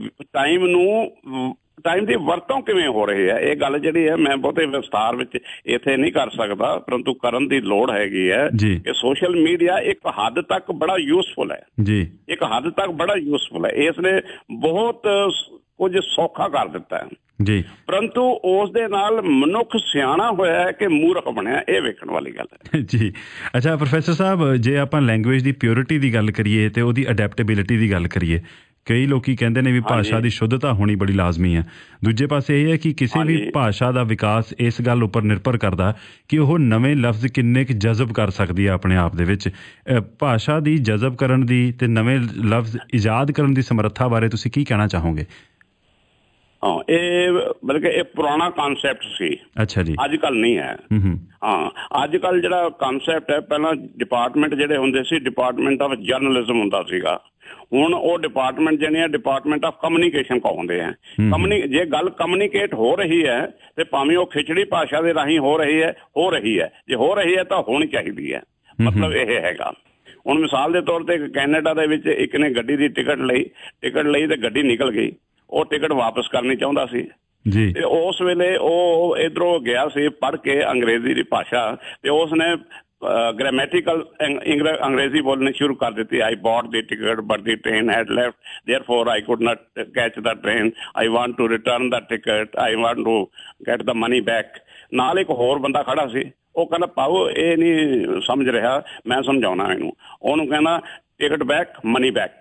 ਟਾਈਮ ਦੀ ਵਰਤੋਂ ਕਿਵੇਂ ਹੋ ਰਹੀ ਹੈ, ਇਹ ਗੱਲ ਜਿਹੜੀ ਹੈ ਮੈਂ ਬਹੁਤੇ ਵਿਸਥਾਰ ਵਿੱਚ ਇੱਥੇ ਨਹੀਂ ਕਰ ਸਕਦਾ, ਪਰੰਤੂ ਕਰਨ ਦੀ ਲੋੜ ਹੈਗੀ ਹੈ ਕਿ ਸੋਸ਼ਲ ਮੀਡੀਆ ਇੱਕ ਹੱਦ ਤੱਕ ਬੜਾ ਯੂਸਫੁਲ ਹੈ ਜੀ, ਇੱਕ ਹੱਦ ਤੱਕ ਬੜਾ ਯੂਸਫੁਲ ਹੈ। ਇਸ ਨੇ ਬਹੁਤ ਕੁਝ ਸੌਖਾ ਕਰ ਦਿੱਤਾ ਹੈ ਜੀ, ਪਰੰਤੂ ਉਸ ਦੇ ਨਾਲ ਮਨੁੱਖ ਸਿਆਣਾ ਹੋਇਆ ਹੈ ਕਿ ਮੂਰਖ ਬਣਿਆ, ਇਹ ਵੇਖਣ ਵਾਲੀ ਗੱਲ ਹੈ
ਜੀ। ਅੱਛਾ ਪ੍ਰੋਫੈਸਰ ਸਾਹਿਬ, ਜੇ ਆਪਾਂ ਲੈਂਗੁਏਜ ਦੀ ਪਿਓਰਿਟੀ ਦੀ ਗੱਲ ਕਰੀਏ ਤੇ ਉਹਦੀ ਅਡੈਪਟੇਬਿਲਿਟੀ ਦੀ ਗੱਲ ਕਰੀਏ, ਕਈ ਲੋਕੀ ਕਹਿੰਦੇ ਨੇ ਵੀ ਭਾਸ਼ਾ ਦੀ ਸ਼ੁੱਧਤਾ ਹੋਣੀ ਬੜੀ ਲਾਜ਼ਮੀ ਹੈ। ਦੂਜੇ ਪਾਸੇ ਇਹ ਹੈ ਕਿ ਕਿਸੇ ਵੀ ਭਾਸ਼ਾ ਦਾ ਵਿਕਾਸ ਇਸ ਗੱਲ ਉੱਪਰ ਨਿਰਭਰ ਕਰਦਾ ਕਿ ਉਹ ਨਵੇਂ ਲਫ਼ਜ਼ ਕਿੰਨੇ ਕੁ ਜਜ਼ਬ ਕਰ ਸਕਦੀ ਹੈ ਆਪਣੇ ਆਪ ਦੇ ਵਿੱਚ। ਭਾਸ਼ਾ ਦੀ ਜਜ਼ਬ ਕਰਨ ਦੀ ਤੇ ਨਵੇਂ ਲਫ਼ਜ਼ ਇਜਾਦ ਕਰਨ ਦੀ ਸਮਰੱਥਾ ਬਾਰੇ ਤੁਸੀਂ ਕੀ ਕਹਿਣਾ ਚਾਹੋਗੇ?
ਹਾਂ, ਇਹ ਬਲਕਿ ਇਹ ਪੁਰਾਣਾ ਕਨਸੈਪਟ ਸੀ। ਅੱਛਾ ਜੀ, ਅੱਜ ਕੱਲ੍ਹ ਨਹੀਂ ਹੈ। ਹਾਂ, ਅੱਜ ਕੱਲ੍ਹ ਜਿਹੜਾ ਕਨਸੈਪਟ ਹੈ, ਪਹਿਲਾਂ ਡਿਪਾਰਟਮੈਂਟ ਜਿਹੜੇ ਹੁੰਦੇ ਸੀ, ਡਿਪਾਰਟਮੈਂਟ ਆਫ ਜਰਨਲਿਜ਼ਮ ਹੁੰਦਾ ਸੀਗਾ, ਹੁਣ ਉਹ ਡਿਪਾਰਟਮੈਂਟ ਜਿਹੜੇ ਆ ਡਿਪਾਰਟਮੈਂਟ ਆਫ ਕਮਿਊਨੀਕੇਸ਼ਨ ਕਹਾਉਂਦੇ ਆ। ਜੇ ਗੱਲ ਕਮਿਊਨੀਕੇਟ ਹੋ ਰਹੀ ਹੈ ਤੇ ਭਾਵੇਂ ਉਹ ਖਿਚੜੀ ਭਾਸ਼ਾ ਦੇ ਰਾਹੀਂ ਹੋ ਰਹੀ ਹੈ, ਜੇ ਹੋ ਰਹੀ ਹੈ ਤਾਂ ਹੋਣੀ ਚਾਹੀਦੀ ਹੈ। ਮਤਲਬ ਇਹ ਹੈਗਾ। ਹੁਣ ਮਿਸਾਲ ਦੇ ਤੌਰ ਤੇ ਕੈਨੇਡਾ ਦੇ ਵਿੱਚ ਇੱਕ ਨੇ ਗੱਡੀ ਦੀ ਟਿਕਟ ਲਈ ਤੇ ਗੱਡੀ ਨਿਕਲ ਗਈ, ਉਹ ਟਿਕਟ ਵਾਪਸ ਕਰਨੀ ਚਾਹੁੰਦਾ ਸੀ ਤੇ ਉਸ ਵੇਲੇ ਉਹ ਇੱਧਰੋਂ ਗਿਆ ਸੀ ਪੜ੍ਹ ਕੇ ਅੰਗਰੇਜ਼ੀ ਦੀ ਭਾਸ਼ਾ, ਤੇ ਉਸਨੇ ਗ੍ਰਾਮੈਟੀਕਲ ਅੰਗਰੇਜ਼ੀ ਬੋਲਣੀ ਸ਼ੁਰੂ ਕਰ ਦਿੱਤੀ। I bought the ticket but the train had left, therefore I could not catch the train, I want to return the ticket, I want to get the money back. ਨਾਲ ਇੱਕ ਹੋਰ ਬੰਦਾ ਖੜਾ ਸੀ, ਉਹ ਕਹਿੰਦਾ ਪਾਓ ਇਹ ਨਹੀਂ ਸਮਝ ਰਿਹਾ, ਮੈਂ ਸਮਝਾਉਣਾ ਇਹਨੂੰ। ਉਹਨੂੰ ਕਹਿੰਦਾ ਟਿਕਟ ਬੈਕ, ਮਨੀ ਬੈਕ।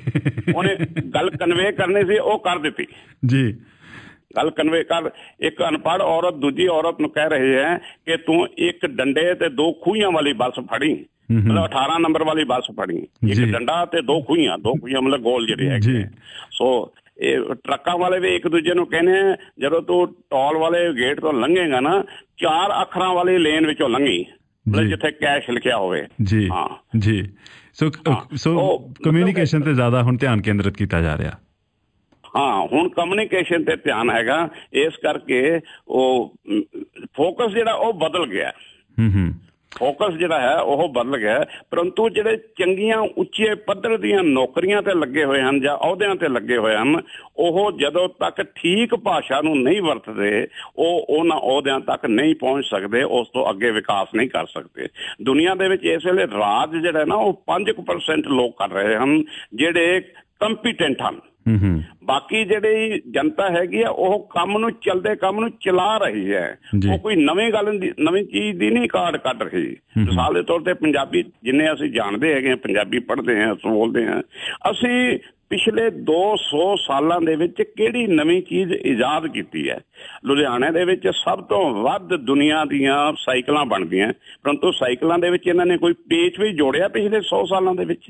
ਉਹਨੇ ਗੱਲ ਕਨਵੇ ਕਰਨੀ ਸੀ, ਉਹ ਕਰ ਦਿੱਤੀ ਜੀ। ਗੱਲ ਕਨਵੇ ਕਰ, ਇੱਕ ਅਨਪੜ੍ਹ ਔਰਤ ਦੂਜੀ ਔਰਤ ਨੂੰ ਕਹਿ ਰਹੇ ਹੈ ਕਿ ਤੂੰ ਇੱਕ ਡੰਡੇ ਤੇ 2 ਖੂਹੀਆਂ ਵਾਲੀ ਬੱਸ ਫੜੀ, ਮਤਲਬ 18 ਨੰਬਰ ਵਾਲੀ ਬੱਸ ਫੜੀ, ਇੱਕ ਡੰਡਾ ਤੇ 2 ਖੂਹੀਆਂ ਮਤਲਬ ਗੋਲ ਜਿਹੜੇ ਹੈਗੇ। ਸੋ ਇਹ ਟਰੱਕਾਂ ਵਾਲੇ ਵੀ ਇੱਕ ਦੂਜੇ ਨੂੰ ਕਹਿੰਦੇ ਆ, ਜਦੋਂ ਤੂੰ ਟੋਲ ਵਾਲੇ ਗੇਟ ਤੋਂ ਲੰਘੇਗਾ ਨਾ, 4 ਅੱਖਰਾਂ ਵਾਲੀ ਲੇਨ ਵਿੱਚੋਂ ਲੰਘੀ, ਮਤਲਬ ਜਿੱਥੇ ਕੈਸ਼ ਲਿਖਿਆ ਹੋਵੇ। ਜੀ ਜੀ। ਸੋ ਕਮਿਊਨੀਕੇਸ਼ਨ ਤੇ ਜ਼ਿਆਦਾ ਹੁਣ ਧਿਆਨ ਕੇਂਦਰਿਤ ਕੀਤਾ ਜਾ ਰਿਹਾ। ਹਾਂ, ਹੁਣ ਕਮਿਊਨੀਕੇਸ਼ਨ ਤੇ ਧਿਆਨ ਹੈਗਾ, ਇਸ ਕਰਕੇ ਉਹ ਫੋਕਸ ਜਿਹੜਾ ਉਹ ਬਦਲ ਗਿਆ। ਫੋਕਸ ਜਿਹੜਾ ਹੈ ਉਹ ਬਦਲ ਗਿਆ। ਪਰੰਤੂ ਜਿਹੜੇ ਚੰਗੀਆਂ ਉੱਚੇ ਪੱਧਰ ਦੀਆਂ ਨੌਕਰੀਆਂ ਤੇ ਲੱਗੇ ਹੋਏ ਹਨ ਜਾਂ ਅਹੁਦਿਆਂ ਤੇ ਲੱਗੇ ਹੋਏ ਹਨ, ਉਹ ਜਦੋਂ ਤੱਕ ਠੀਕ ਭਾਸ਼ਾ ਨੂੰ ਨਹੀਂ ਵਰਤਦੇ, ਉਹ ਉਹਨਾਂ ਅਹੁਦਿਆਂ ਤੱਕ ਨਹੀਂ ਪਹੁੰਚ ਸਕਦੇ, ਉਸ ਤੋਂ ਅੱਗੇ ਵਿਕਾਸ ਨਹੀਂ ਕਰ ਸਕਦੇ। ਦੁਨੀਆ ਦੇ ਵਿੱਚ ਇਸ ਵੇਲੇ ਰਾਜ ਜਿਹੜਾ ਨਾ ਉਹ 5% ਲੋਕ ਕਰ ਰਹੇ ਹਨ ਜਿਹੜੇ ਕੰਪੀਟੈਂਟ ਹਨ। ਬਾਕੀ ਜਿਹੜੀ ਜਨਤਾ ਹੈਗੀ ਆ ਉਹ ਕੰਮ ਨੂੰ ਚਲਦੇ ਕੰਮ ਨੂੰ ਚਲਾ ਰਹੀ ਹੈ, ਉਹ ਕੋਈ ਨਵੀਂ ਚੀਜ਼ ਦੀ ਨਹੀਂ ਕਾਢ ਕੱਢ ਰਹੀ। ਮਿਸਾਲ ਦੇ ਤੌਰ ਤੇ ਪੰਜਾਬੀ ਜਿੰਨੇ ਅਸੀਂ ਜਾਣਦੇ ਹੈਗੇ ਹਾਂ, ਪੰਜਾਬੀ ਪੜ੍ਹਦੇ ਹਾਂ, ਬੋਲਦੇ ਹਾਂ, ਅਸੀਂ ਪਿਛਲੇ 200 ਸਾਲਾਂ ਦੇ ਵਿੱਚ ਕਿਹੜੀ ਨਵੀਂ ਚੀਜ਼ ਇਜਾਦ ਕੀਤੀ ਹੈ। ਲੁਧਿਆਣੇ ਦੇ ਵਿੱਚ ਸਭ ਤੋਂ ਵੱਧ ਦੁਨੀਆ ਦੀਆਂ ਸਾਈਕਲਾਂ ਬਣਦੀਆਂ, ਪਰੰਤੂ ਸਾਈਕਲਾਂ ਦੇ ਵਿੱਚ ਇਹਨਾਂ ਨੇ ਕੋਈ ਪੇਚ ਵੀ ਜੋੜਿਆ ਪਿਛਲੇ 100 ਸਾਲਾਂ ਦੇ ਵਿੱਚ।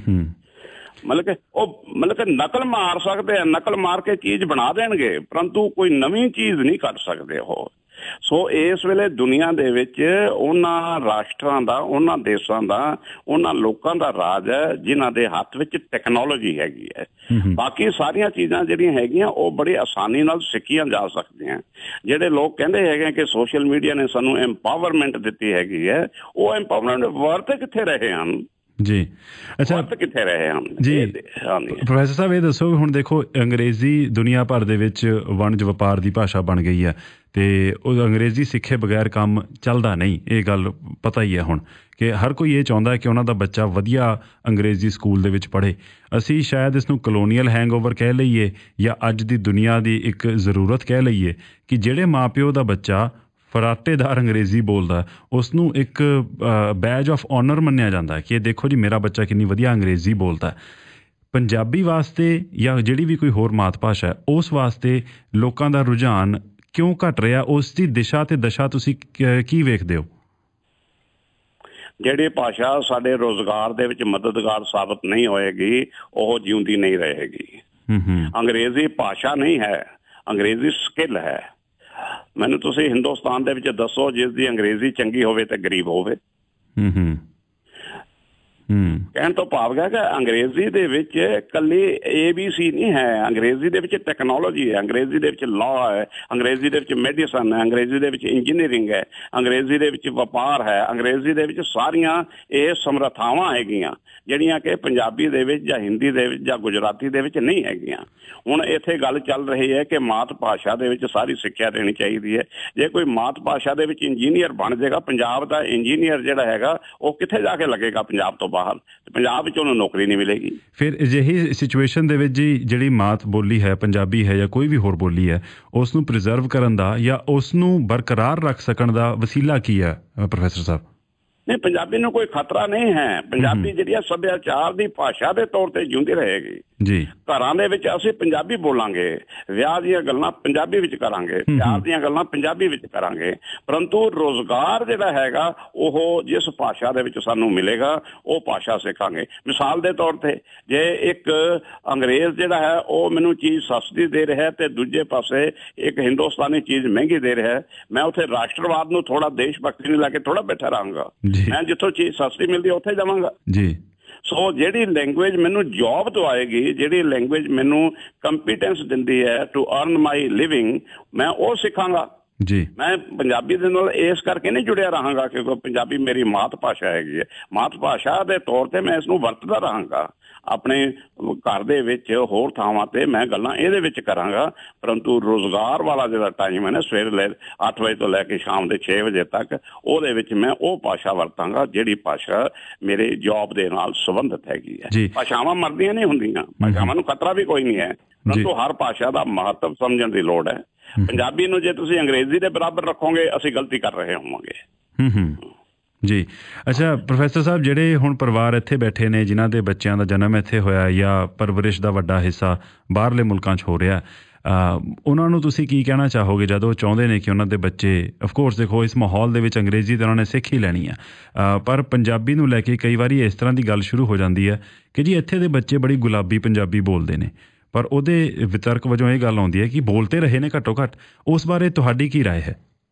ਮਤਲਬ ਕਿ ਨਕਲ ਮਾਰ ਸਕਦੇ ਆ, ਨਕਲ ਮਾਰ ਕੇ ਚੀਜ਼ ਬਣਾ ਦੇਣਗੇ, ਪਰੰਤੂ ਕੋਈ ਨਵੀਂ ਚੀਜ਼ ਨਹੀਂ ਕੱਢ ਸਕਦੇ ਉਹ। ਸੋ ਇਸ ਵੇਲੇ ਦੁਨੀਆ ਦੇ ਵਿੱਚ ਉਹਨਾਂ ਰਾਸ਼ਟਰਾਂ ਦਾ, ਉਹਨਾਂ ਦੇਸ਼ਾਂ ਦਾ, ਉਹਨਾਂ ਲੋਕਾਂ ਦਾ ਰਾਜ ਹੈ ਜਿਨ੍ਹਾਂ ਦੇ ਹੱਥ ਵਿੱਚ ਟੈਕਨੋਲੋਜੀ ਹੈਗੀ ਹੈ। ਬਾਕੀ ਸਾਰੀਆਂ ਚੀਜ਼ਾਂ ਜਿਹੜੀਆਂ ਹੈਗੀਆਂ ਉਹ ਬੜੀ ਆਸਾਨੀ ਨਾਲ ਸਿੱਖੀਆਂ ਜਾ ਸਕਦੀਆਂ। ਜਿਹੜੇ ਲੋਕ ਕਹਿੰਦੇ ਹੈਗੇ ਕਿ ਸੋਸ਼ਲ ਮੀਡੀਆ ਨੇ ਸਾਨੂੰ ਐਮਪਾਵਰਮੈਂਟ ਦਿੱਤੀ ਹੈਗੀ ਹੈ, ਉਹ ਐਮਪਾਵਰਮੈਂਟ ਵਰਤ ਕਿੱਥੇ ਰਹੇ ਹਨ ਜੀ? ਅੱਛਾ, ਕਿੱਥੇ ਰਹੇ ਹਨ ਜੀ? ਪ੍ਰੋਫੈਸਰ ਸਾਹਿਬ ਇਹ ਦੱਸੋ, ਹੁਣ ਦੇਖੋ ਅੰਗਰੇਜ਼ੀ ਦੁਨੀਆ ਭਰ ਦੇ ਵਿੱਚ ਵਣਜ ਵਪਾਰ ਦੀ ਭਾਸ਼ਾ ਬਣ ਗਈ ਹੈ ਤੇ ਉਹ ਅੰਗਰੇਜ਼ੀ ਸਿੱਖੇ ਬਗੈਰ ਕੰਮ ਚੱਲਦਾ ਨਹੀਂ। ਇਹ ਗੱਲ ਪਤਾ ਹੀ ਹੈ ਹੁਣ ਕਿ ਹਰ ਕੋਈ ਇਹ ਚਾਹੁੰਦਾ ਕਿ ਉਹਨਾਂ ਦਾ ਬੱਚਾ ਵਧੀਆ ਅੰਗਰੇਜ਼ੀ ਸਕੂਲ ਦੇ ਵਿੱਚ ਪੜ੍ਹੇ। ਅਸੀਂ ਸ਼ਾਇਦ ਇਸ ਨੂੰ ਕਲੋਨੀਅਲ ਹੈਂਗਓਵਰ ਕਹਿ ਲਈਏ ਜਾਂ ਅੱਜ ਦੀ ਦੁਨੀਆ ਦੀ ਇੱਕ ਜ਼ਰੂਰਤ ਕਹਿ ਲਈਏ ਕਿ ਜਿਹੜੇ ਮਾਂ ਪਿਓ ਦਾ ਬੱਚਾ ਫਰਾਟੇਦਾਰ ਅੰਗਰੇਜ਼ੀ ਬੋਲਦਾ, ਉਸ ਨੂੰ ਇੱਕ ਬੈਜ ਆਫ ਆਨਰ ਮੰਨਿਆ ਜਾਂਦਾ ਕਿ ਦੇਖੋ ਜੀ ਮੇਰਾ ਬੱਚਾ ਕਿੰਨੀ ਵਧੀਆ ਅੰਗਰੇਜ਼ੀ ਬੋਲਦਾ। ਪੰਜਾਬੀ ਵਾਸਤੇ ਜਾਂ ਜਿਹੜੀ ਵੀ ਕੋਈ ਹੋਰ ਮਾਤ ਭਾਸ਼ਾ ਹੈ, ਉਸ ਵਾਸਤੇ ਲੋਕਾਂ ਦਾ ਰੁਝਾਨ ਕਿਉਂ ਘਟ ਰਿਹਾ? ਉਸ ਦੀ ਦਿਸ਼ਾ ਤੇ ਦਸ਼ਾ ਤੁਸੀਂ ਕੀ ਵੇਖਦੇ ਹੋ? ਜਿਹੜੀ ਭਾਸ਼ਾ ਸਾਡੇ ਰੁਜ਼ਗਾਰ ਦੇ ਵਿੱਚ ਮਦਦਗਾਰ ਸਾਬਤ ਨਹੀਂ ਹੋਏਗੀ, ਉਹ ਜਿਉਂਦੀ ਨਹੀਂ ਰਹੇਗੀ। ਅੰਗਰੇਜ਼ੀ ਭਾਸ਼ਾ ਨਹੀਂ ਹੈ, ਅੰਗਰੇਜ਼ੀ ਸਕਿੱਲ ਹੈ। ਮੈਨੂੰ ਤੁਸੀਂ ਹਿੰਦੁਸਤਾਨ ਦੇ ਵਿੱਚ ਦੱਸੋ ਜਿਸ ਦੀ ਅੰਗਰੇਜ਼ੀ ਚੰਗੀ ਹੋਵੇ ਤੇ ਗਰੀਬ ਹੋਵੇ। ਕਹਿਣ ਤੋਂ ਭਾਵ ਹੈ ਕਿ ਅੰਗਰੇਜ਼ੀ ਦੇ ਵਿੱਚ ਇਕੱਲੀ ABC ਨਹੀਂ ਹੈ, ਅੰਗਰੇਜ਼ੀ ਦੇ ਵਿੱਚ ਟੈਕਨੋਲੋਜੀ ਹੈ, ਅੰਗਰੇਜ਼ੀ ਦੇ ਵਿੱਚ ਲਾਅ ਹੈ, ਅੰਗਰੇਜ਼ੀ ਦੇ ਵਿੱਚ ਮੈਡੀਸਨ ਹੈ, ਅੰਗਰੇਜ਼ੀ ਦੇ ਵਿੱਚ ਇੰਜੀਨੀਅਰਿੰਗ ਹੈ, ਅੰਗਰੇਜ਼ੀ ਦੇ ਵਿੱਚ ਵਪਾਰ ਹੈ, ਅੰਗਰੇਜ਼ੀ ਦੇ ਵਿੱਚ ਸਾਰੀਆਂ ਇਹ ਸਮਰੱਥਾਵਾਂ ਹੈਗੀਆਂ ਜਿਹੜੀਆਂ ਕਿ ਪੰਜਾਬੀ ਦੇ ਵਿੱਚ ਜਾਂ ਹਿੰਦੀ ਦੇ ਵਿੱਚ ਜਾਂ ਗੁਜਰਾਤੀ ਦੇ ਵਿੱਚ ਨਹੀਂ ਹੈਗੀਆਂ। ਹੁਣ ਇੱਥੇ ਗੱਲ ਚੱਲ ਰਹੀ ਹੈ ਕਿ ਮਾਤ ਭਾਸ਼ਾ ਦੇ ਵਿੱਚ ਸਾਰੀ ਸਿੱਖਿਆ ਦੇਣੀ ਚਾਹੀਦੀ ਹੈ। ਜੇ ਕੋਈ ਮਾਤ ਭਾਸ਼ਾ ਦੇ ਵਿੱਚ ਇੰਜੀਨੀਅਰ ਬਣ ਜਾਏਗਾ, ਪੰਜਾਬ ਦਾ ਇੰਜੀਨੀਅਰ ਜਿਹੜਾ ਹੈਗਾ ਉਹ ਕਿੱਥੇ ਜਾ ਕੇ ਲੱਗੇਗਾ? ਪੰਜਾਬ ਤੋਂ ਬਾਹਰ, ਪੰਜਾਬ ਵਿੱਚ ਉਹਨੂੰ ਨੌਕਰੀ ਨਹੀਂ ਮਿਲੇਗੀ। ਫਿਰ ਅਜਿਹੀ ਸਿਚੁਏਸ਼ਨ ਦੇ ਵਿੱਚ ਜੀ ਜਿਹੜੀ ਮਾਤ ਬੋਲੀ ਹੈ, ਪੰਜਾਬੀ ਹੈ ਜਾਂ ਕੋਈ ਵੀ ਹੋਰ ਬੋਲੀ ਹੈ, ਉਸ ਨੂੰ ਪ੍ਰੀਜ਼ਰਵ ਕਰਨ ਦਾ ਜਾਂ ਉਸ ਨੂੰ ਬਰਕਰਾਰ ਰੱਖ ਸਕਣ ਦਾ ਵਸੀਲਾ ਕੀ ਹੈ ਪ੍ਰੋਫੈਸਰ ਸਾਹਿਬ? ਨਹੀਂ, ਪੰਜਾਬੀ ਨੂੰ ਕੋਈ ਖਤਰਾ ਨਹੀਂ ਹੈ। ਪੰਜਾਬੀ ਜਿਹੜੀ ਆ ਸੱਭਿਆਚਾਰ ਦੀ ਭਾਸ਼ਾ ਦੇ ਤੌਰ ਤੇ ਜਿਉਂਦੀ ਰਹੇਗੀ ਜੀ। ਘਰਾਂ ਦੇ ਵਿੱਚ ਅਸੀਂ ਪੰਜਾਬੀ ਬੋਲਾਂਗੇ, ਵਿਆਹ ਦੀਆਂ ਗੱਲਾਂ ਪੰਜਾਬੀ ਵਿੱਚ ਕਰਾਂਗੇ, ਪਿਆਰ ਦੀਆਂ ਗੱਲਾਂ ਪੰਜਾਬੀ ਵਿੱਚ ਕਰਾਂਗੇ, ਪਰੰਤੂ ਰੁਜ਼ਗਾਰ ਜਿਹੜਾ ਹੈਗਾ ਉਹ ਜਿਸ ਭਾਸ਼ਾ ਦੇ ਵਿੱਚ ਸਾਨੂੰ ਮਿਲੇਗਾ ਉਹ ਭਾਸ਼ਾ ਸਿੱਖਾਂਗੇ। ਮਿਸਾਲ ਦੇ ਤੌਰ ਤੇ ਜੇ ਇੱਕ ਅੰਗਰੇਜ਼ ਜਿਹੜਾ ਹੈ ਉਹ ਮੈਨੂੰ ਚੀਜ਼ ਸਸਤੀ ਦੇ ਰਿਹਾ ਤੇ ਦੂਜੇ ਪਾਸੇ ਇੱਕ ਹਿੰਦੁਸਤਾਨੀ ਚੀਜ਼ ਮਹਿੰਗੀ ਦੇ ਰਿਹਾ, ਮੈਂ ਉੱਥੇ ਰਾਸ਼ਟਰਵਾਦ ਨੂੰ ਥੋੜਾ ਦੇਸ਼ ਭਗਤੀ ਨੂੰ ਲੈ ਕੇ ਥੋੜਾ ਬੈਠਾ ਰਹਾਂਗਾ। ਮੈਂ ਜਿੱਥੋਂ ਚੀਜ਼ ਸਸਤੀ ਮਿਲਦੀ ਉੱਥੇ ਜਾਵਾਂਗਾ ਜੀ। ਸੋ ਜਿਹੜੀ ਲੈਂਗੁਏਜ ਮੈਨੂੰ ਜੋਬ ਦਵਾਏਗੀ, ਜਿਹੜੀ ਲੈਂਗੁਏਜ ਮੈਨੂੰ ਕੰਪੀਟੈਂਸ ਦਿੰਦੀ ਹੈ ਟੂ ਅਰਨ ਮਾਈ ਲਿਵਿੰਗ, ਮੈਂ ਉਹ ਸਿੱਖਾਂਗਾ ਜੀ। ਮੈਂ ਪੰਜਾਬੀ ਦੇ ਨਾਲ ਇਸ ਕਰਕੇ ਨਹੀਂ ਜੁੜਿਆ ਰਹਾਂਗਾ ਕਿਉਂਕਿ ਪੰਜਾਬੀ ਮੇਰੀ ਮਾਤ ਭਾਸ਼ਾ ਹੈਗੀ ਹੈ। ਮਾਤ ਭਾਸ਼ਾ ਦੇ ਤੌਰ ਤੇ ਮੈਂ ਇਸ ਨੂੰ ਵਰਤਦਾ ਰਹਾਂਗਾ, ਆਪਣੇ ਘਰ ਦੇ ਵਿੱਚ ਹੋਰ ਥਾਵਾਂ ਤੇ ਮੈਂ ਗੱਲਾਂ ਇਹਦੇ ਵਿੱਚ ਕਰਾਂਗਾ, ਪਰੰਤੂ ਰੁਜ਼ਗਾਰ ਵਾਲਾ ਜਿਹੜਾ ਟਾਈਮ ਹੈ ਨਾ, ਸਵੇਰੇ 8 ਵਜੇ ਤੋਂ ਲੈ ਕੇ ਸ਼ਾਮ ਦੇ 6 ਵਜੇ ਤੱਕ, ਉਹਦੇ ਵਿੱਚ ਮੈਂ ਉਹ ਭਾਸ਼ਾ ਵਰਤਾਂਗਾ ਜਿਹੜੀ ਭਾਸ਼ਾ ਮੇਰੇ ਜੋਬ ਦੇ ਨਾਲ ਸੰਬੰਧਿਤ ਹੈਗੀ ਹੈ। ਭਾਸ਼ਾਵਾਂ ਮਰਦੀਆਂ ਨਹੀਂ ਹੁੰਦੀਆਂ, ਭਾਸ਼ਾਵਾਂ ਨੂੰ ਖਤਰਾ ਵੀ ਕੋਈ ਨਹੀਂ ਹੈ, ਪਰੰਤੂ ਹਰ ਭਾਸ਼ਾ ਦਾ ਮਹੱਤਵ ਸਮਝਣ ਦੀ ਲੋੜ ਹੈ। ਪੰਜਾਬੀ ਨੂੰ ਜੇ ਤੁਸੀਂ ਅੰਗਰੇਜ਼ੀ ਦੇ ਬਰਾਬਰ ਰੱਖੋਗੇ ਅਸੀਂ ਗਲਤੀ ਕਰ ਰਹੇ ਹੋਵਾਂਗੇ।
ਜੀ। ਅੱਛਾ ਪ੍ਰੋਫੈਸਰ ਸਾਹਿਬ, ਜਿਹੜੇ ਹੁਣ ਪਰਿਵਾਰ ਇੱਥੇ ਬੈਠੇ ਨੇ ਜਿਨ੍ਹਾਂ ਦੇ ਬੱਚਿਆਂ ਦਾ ਜਨਮ ਇੱਥੇ ਹੋਇਆ ਜਾਂ ਪਰਵਰਿਸ਼ ਦਾ ਵੱਡਾ ਹਿੱਸਾ ਬਾਹਰਲੇ ਮੁਲਕਾਂ 'ਚ ਹੋ ਰਿਹਾ, ਉਹਨਾਂ ਨੂੰ ਤੁਸੀਂ ਕੀ ਕਹਿਣਾ ਚਾਹੋਗੇ ਜਦੋਂ ਉਹ ਚਾਹੁੰਦੇ ਨੇ ਕਿ ਉਹਨਾਂ ਦੇ ਬੱਚੇ, ਅਫਕੋਰਸ ਦੇਖੋ ਇਸ ਮਾਹੌਲ ਦੇ ਵਿੱਚ ਅੰਗਰੇਜ਼ੀ ਤਾਂ ਉਹਨਾਂ ਨੇ ਸਿੱਖ ਹੀ ਲੈਣੀ ਆ, ਪਰ ਪੰਜਾਬੀ ਨੂੰ ਲੈ ਕੇ ਕਈ ਵਾਰੀ ਇਸ ਤਰ੍ਹਾਂ ਦੀ ਗੱਲ ਸ਼ੁਰੂ ਹੋ ਜਾਂਦੀ ਹੈ ਕਿ ਜੀ ਇੱਥੇ ਦੇ ਬੱਚੇ ਬੜੀ ਗੁਲਾਬੀ ਪੰਜਾਬੀ ਬੋਲਦੇ ਨੇ, ਪਰ ਉਹਦੇ ਵਿਤਰਕ ਵਜੋਂ ਇਹ ਗੱਲ ਆਉਂਦੀ ਹੈ ਕਿ ਬੋਲਤੇ ਰਹੇ ਨੇ ਘੱਟੋ ਘੱਟ। ਉਸ ਬਾਰੇ ਤੁਹਾਡੀ ਕੀ ਰਾਏ ਹੈ?